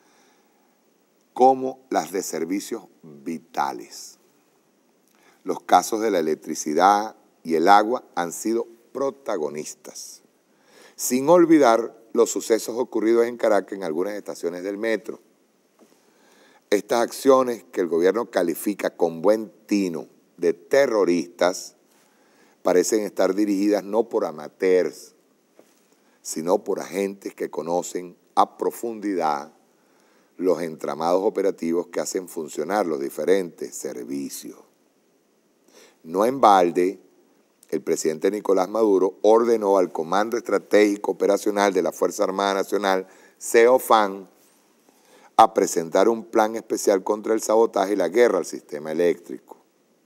como las de servicios vitales. Los casos de la electricidad y el agua han sido protagonistas. sin olvidar los sucesos ocurridos en Caracas en algunas estaciones del metro. Estas acciones que el gobierno califica con buen tino de terroristas parecen estar dirigidas no por amateurs, sino por agentes que conocen a profundidad los entramados operativos que hacen funcionar los diferentes servicios. No en balde, el presidente Nicolás Maduro ordenó al Comando Estratégico Operacional de la Fuerza Armada Nacional, CEOFAN, a presentar un plan especial contra el sabotaje y la guerra al sistema eléctrico,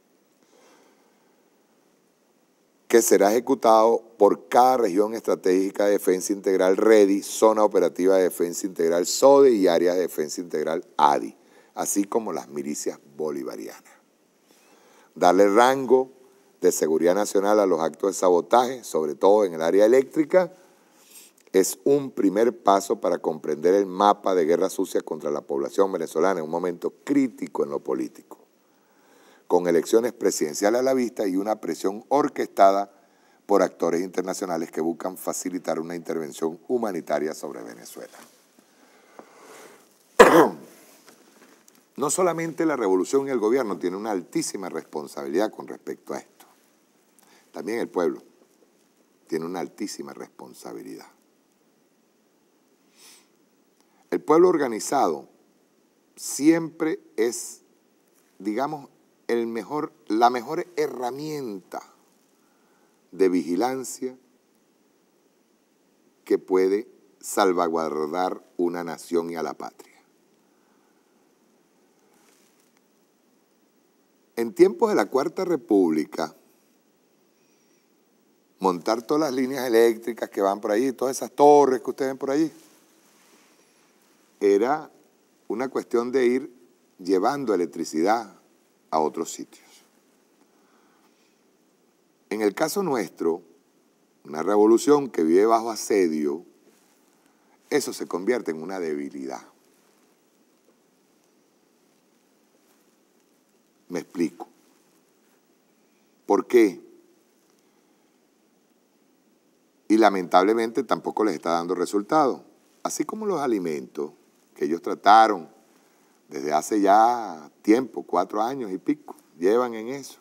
que será ejecutado por cada región estratégica de defensa integral REDI, zona operativa de defensa integral SODE y áreas de defensa integral ADI, así como las milicias bolivarianas. Darle rango de seguridad nacional a los actos de sabotaje, sobre todo en el área eléctrica, es un primer paso para comprender el mapa de guerra sucia contra la población venezolana en un momento crítico en lo político, con elecciones presidenciales a la vista y una presión orquestada por actores internacionales que buscan facilitar una intervención humanitaria sobre Venezuela. No solamente la revolución y el gobierno tienen una altísima responsabilidad con respecto a esto, también el pueblo tiene una altísima responsabilidad. El pueblo organizado siempre es, digamos, la mejor herramienta de vigilancia que puede salvaguardar una nación y a la patria. En tiempos de la Cuarta República, montar todas las líneas eléctricas que van por ahí, todas esas torres que ustedes ven por allí, era una cuestión de ir llevando electricidad a otros sitios. En el caso nuestro, una revolución que vive bajo asedio, eso se convierte en una debilidad. Me explico. ¿Por qué? Y lamentablemente tampoco les está dando resultado. Así como los alimentos que ellos trataron desde hace ya tiempo, 4 años y pico, llevan en eso,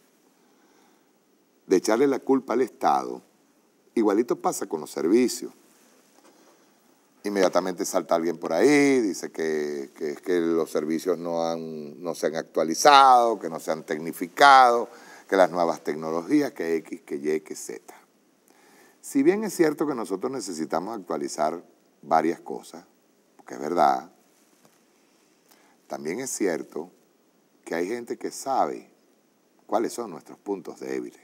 de echarle la culpa al Estado, igualito pasa con los servicios. Inmediatamente salta alguien por ahí, dice que los servicios no se han actualizado, que no se han tecnificado, que las nuevas tecnologías, que X, que Y, que Z. Si bien es cierto que nosotros necesitamos actualizar varias cosas, porque es verdad, también es cierto que hay gente que sabe cuáles son nuestros puntos débiles.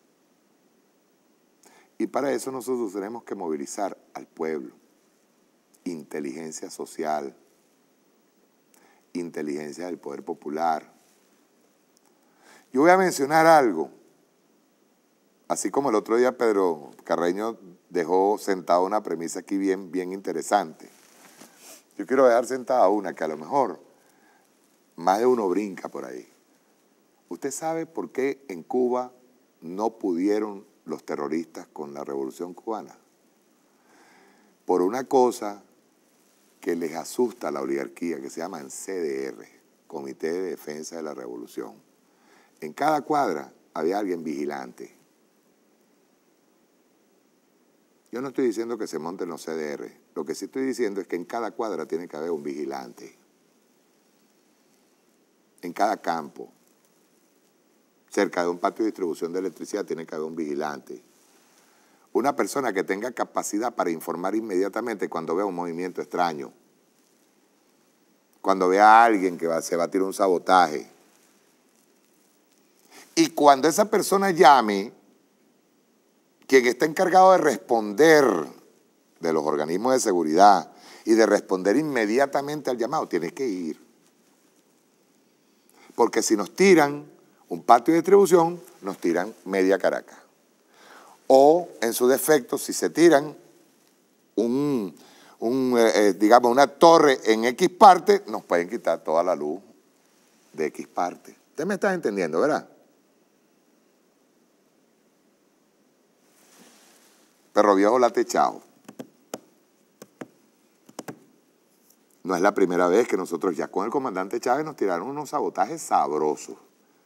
Y para eso nosotros tenemos que movilizar al pueblo. Inteligencia social, inteligencia del poder popular. Yo voy a mencionar algo, así como el otro día Pedro Carreño dejó sentada una premisa aquí bien interesante. Yo quiero dejar sentada una que a lo mejor más de uno brinca por ahí. ¿Usted sabe por qué en Cuba no pudieron los terroristas con la Revolución Cubana? Por una cosa que les asusta a la oligarquía, que se llaman CDR, Comité de Defensa de la Revolución. En cada cuadra había alguien vigilante. Yo no estoy diciendo que se monten los CDR, lo que sí estoy diciendo es que en cada cuadra tiene que haber un vigilante. En cada campo, cerca de un patio de distribución de electricidad, tiene que haber un vigilante. Una persona que tenga capacidad para informar inmediatamente cuando vea un movimiento extraño, cuando vea a alguien que se va a tirar un sabotaje. Y cuando esa persona llame, quien está encargado de responder de los organismos de seguridad y de responder inmediatamente al llamado, tiene que ir. Porque si nos tiran un patio de distribución, nos tiran media Caracas. O, en su defecto, si se tiran digamos, una torre en X parte, nos pueden quitar toda la luz de X parte. Usted me está entendiendo, ¿verdad? Perro viejo late chao. No es la primera vez que nosotros ya con el comandante Chávez nos tiraron unos sabotajes sabrosos.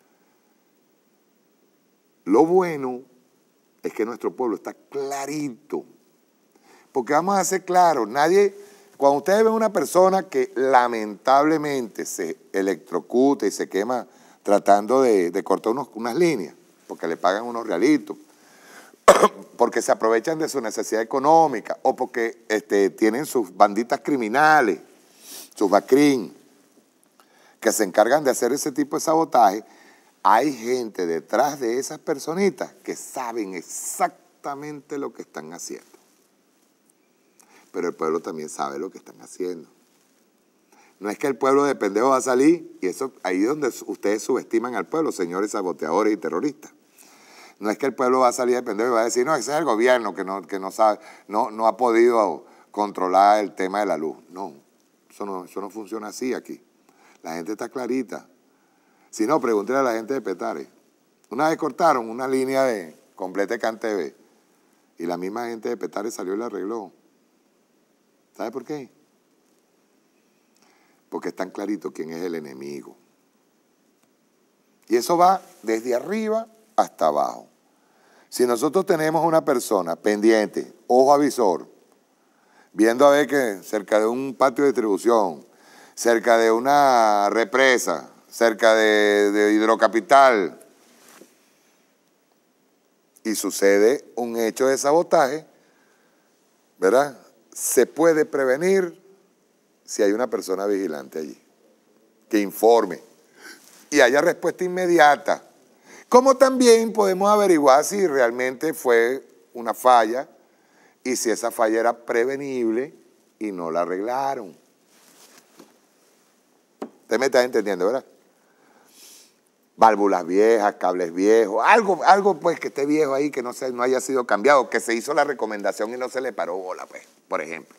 Lo bueno es que nuestro pueblo está clarito. Porque vamos a ser claros, cuando ustedes ven una persona que lamentablemente se electrocuta y se quema tratando de cortar unas líneas, porque le pagan unos realitos, porque se aprovechan de su necesidad económica o porque tienen sus banditas criminales, sus bacrín, que se encargan de hacer ese tipo de sabotaje, hay gente detrás de esas personitas que saben exactamente lo que están haciendo. Pero el pueblo también sabe lo que están haciendo. No es que el pueblo de pendejo va a salir, y eso ahí es donde ustedes subestiman al pueblo, señores saboteadores y terroristas. No es que el pueblo va a salir de pendejo y va a decir, no, ese es el gobierno que no sabe, no ha podido controlar el tema de la luz. No, eso no funciona así aquí. La gente está clarita. Si no, pregúntele a la gente de Petare. Una vez cortaron una línea de completa CanTV y la misma gente de Petare salió y la arregló. ¿Sabe por qué? Porque es tan clarito quién es el enemigo. Y eso va desde arriba hasta abajo. Si nosotros tenemos una persona pendiente, ojo avisor, viendo a ver que cerca de un patio de distribución, cerca de una represa, cerca de Hidrocapital, y sucede un hecho de sabotaje, ¿verdad? Se puede prevenir si hay una persona vigilante allí, que informe y haya respuesta inmediata. Como también podemos averiguar si realmente fue una falla y si esa falla era prevenible y no la arreglaron. Usted me está entendiendo, ¿verdad? Válvulas viejas, cables viejos, algo pues que esté viejo ahí, que no haya sido cambiado, que se hizo la recomendación y no se le paró bola, pues, por ejemplo.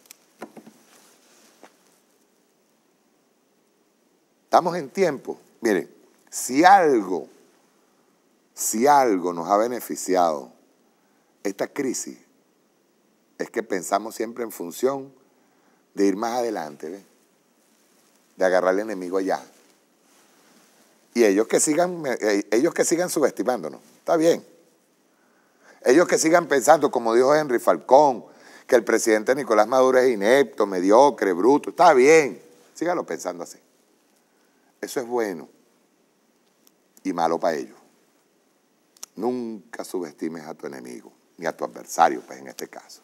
Estamos en tiempo. Miren, si algo nos ha beneficiado esta crisis, es que pensamos siempre en función de ir más adelante, ¿ves? De agarrar al enemigo allá. Y ellos que sigan subestimándonos, está bien. Ellos que sigan pensando, como dijo Henry Falcón, que el presidente Nicolás Maduro es inepto, mediocre, bruto, está bien. Síganlo pensando así. Eso es bueno y malo para ellos. Nunca subestimes a tu enemigo, ni a tu adversario, pues en este caso.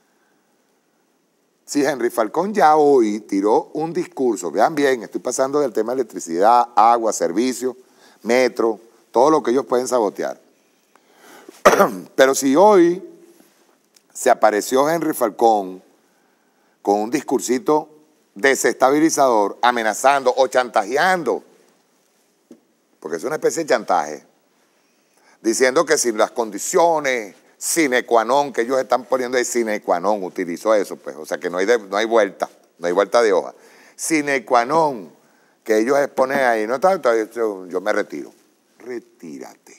Si Henry Falcón ya hoy tiró un discurso, vean bien, estoy pasando del tema de electricidad, agua, servicio, metro, todo lo que ellos pueden sabotear. Pero si hoy se apareció Henry Falcón con un discursito desestabilizador, amenazando o chantajeando, porque es una especie de chantaje, diciendo que sin las condiciones sine qua non que ellos están poniendo ahí, sine qua non, utilizó eso, pues, o sea que no hay vuelta de hoja. Sine qua non que ellos exponen ahí, no está, yo me retiro. Retírate.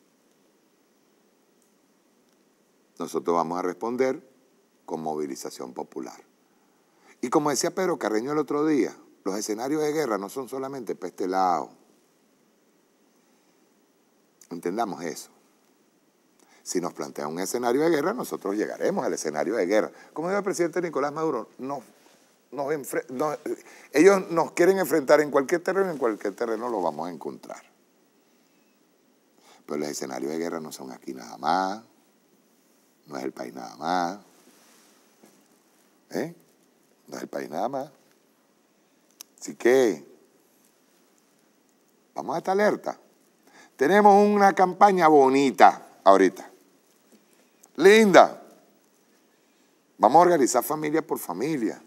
Nosotros vamos a responder con movilización popular. Y como decía Pedro Carreño el otro día, los escenarios de guerra no son solamente para este lado. Entendamos eso. Si nos plantean un escenario de guerra, nosotros llegaremos al escenario de guerra. Como dijo el presidente Nicolás Maduro, ellos nos quieren enfrentar en cualquier terreno lo vamos a encontrar. Pero los escenarios de guerra no son aquí nada más, no es el país nada más, no es el país nada más. Así que vamos a estar alerta. Tenemos una campaña bonita ahorita. Linda. Vamos a organizar familia por familia.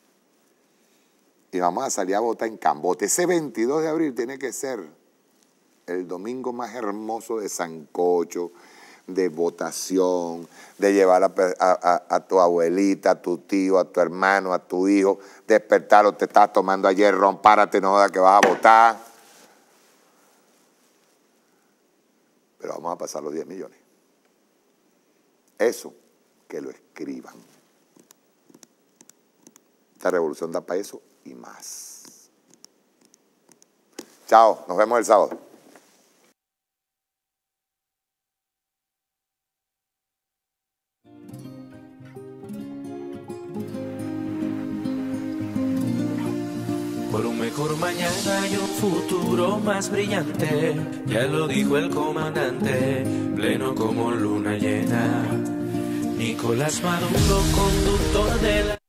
Y vamos a salir a votar en Cambote. Ese 22 de abril tiene que ser el domingo más hermoso de sancocho, de votación, de llevar a tu abuelita, a tu tío, a tu hermano, a tu hijo, despertarlo, te estás tomando ayer, ron, párate, no jodas que vas a votar. Pero vamos a pasar los 10 millones. Eso que lo escriban. Esta revolución da para eso y más. Chao, nos vemos el sábado. Por un mejor mañana y un futuro más brillante, ya lo dijo el comandante, pleno como luna llena. Nicolás Maduro, conductor de la...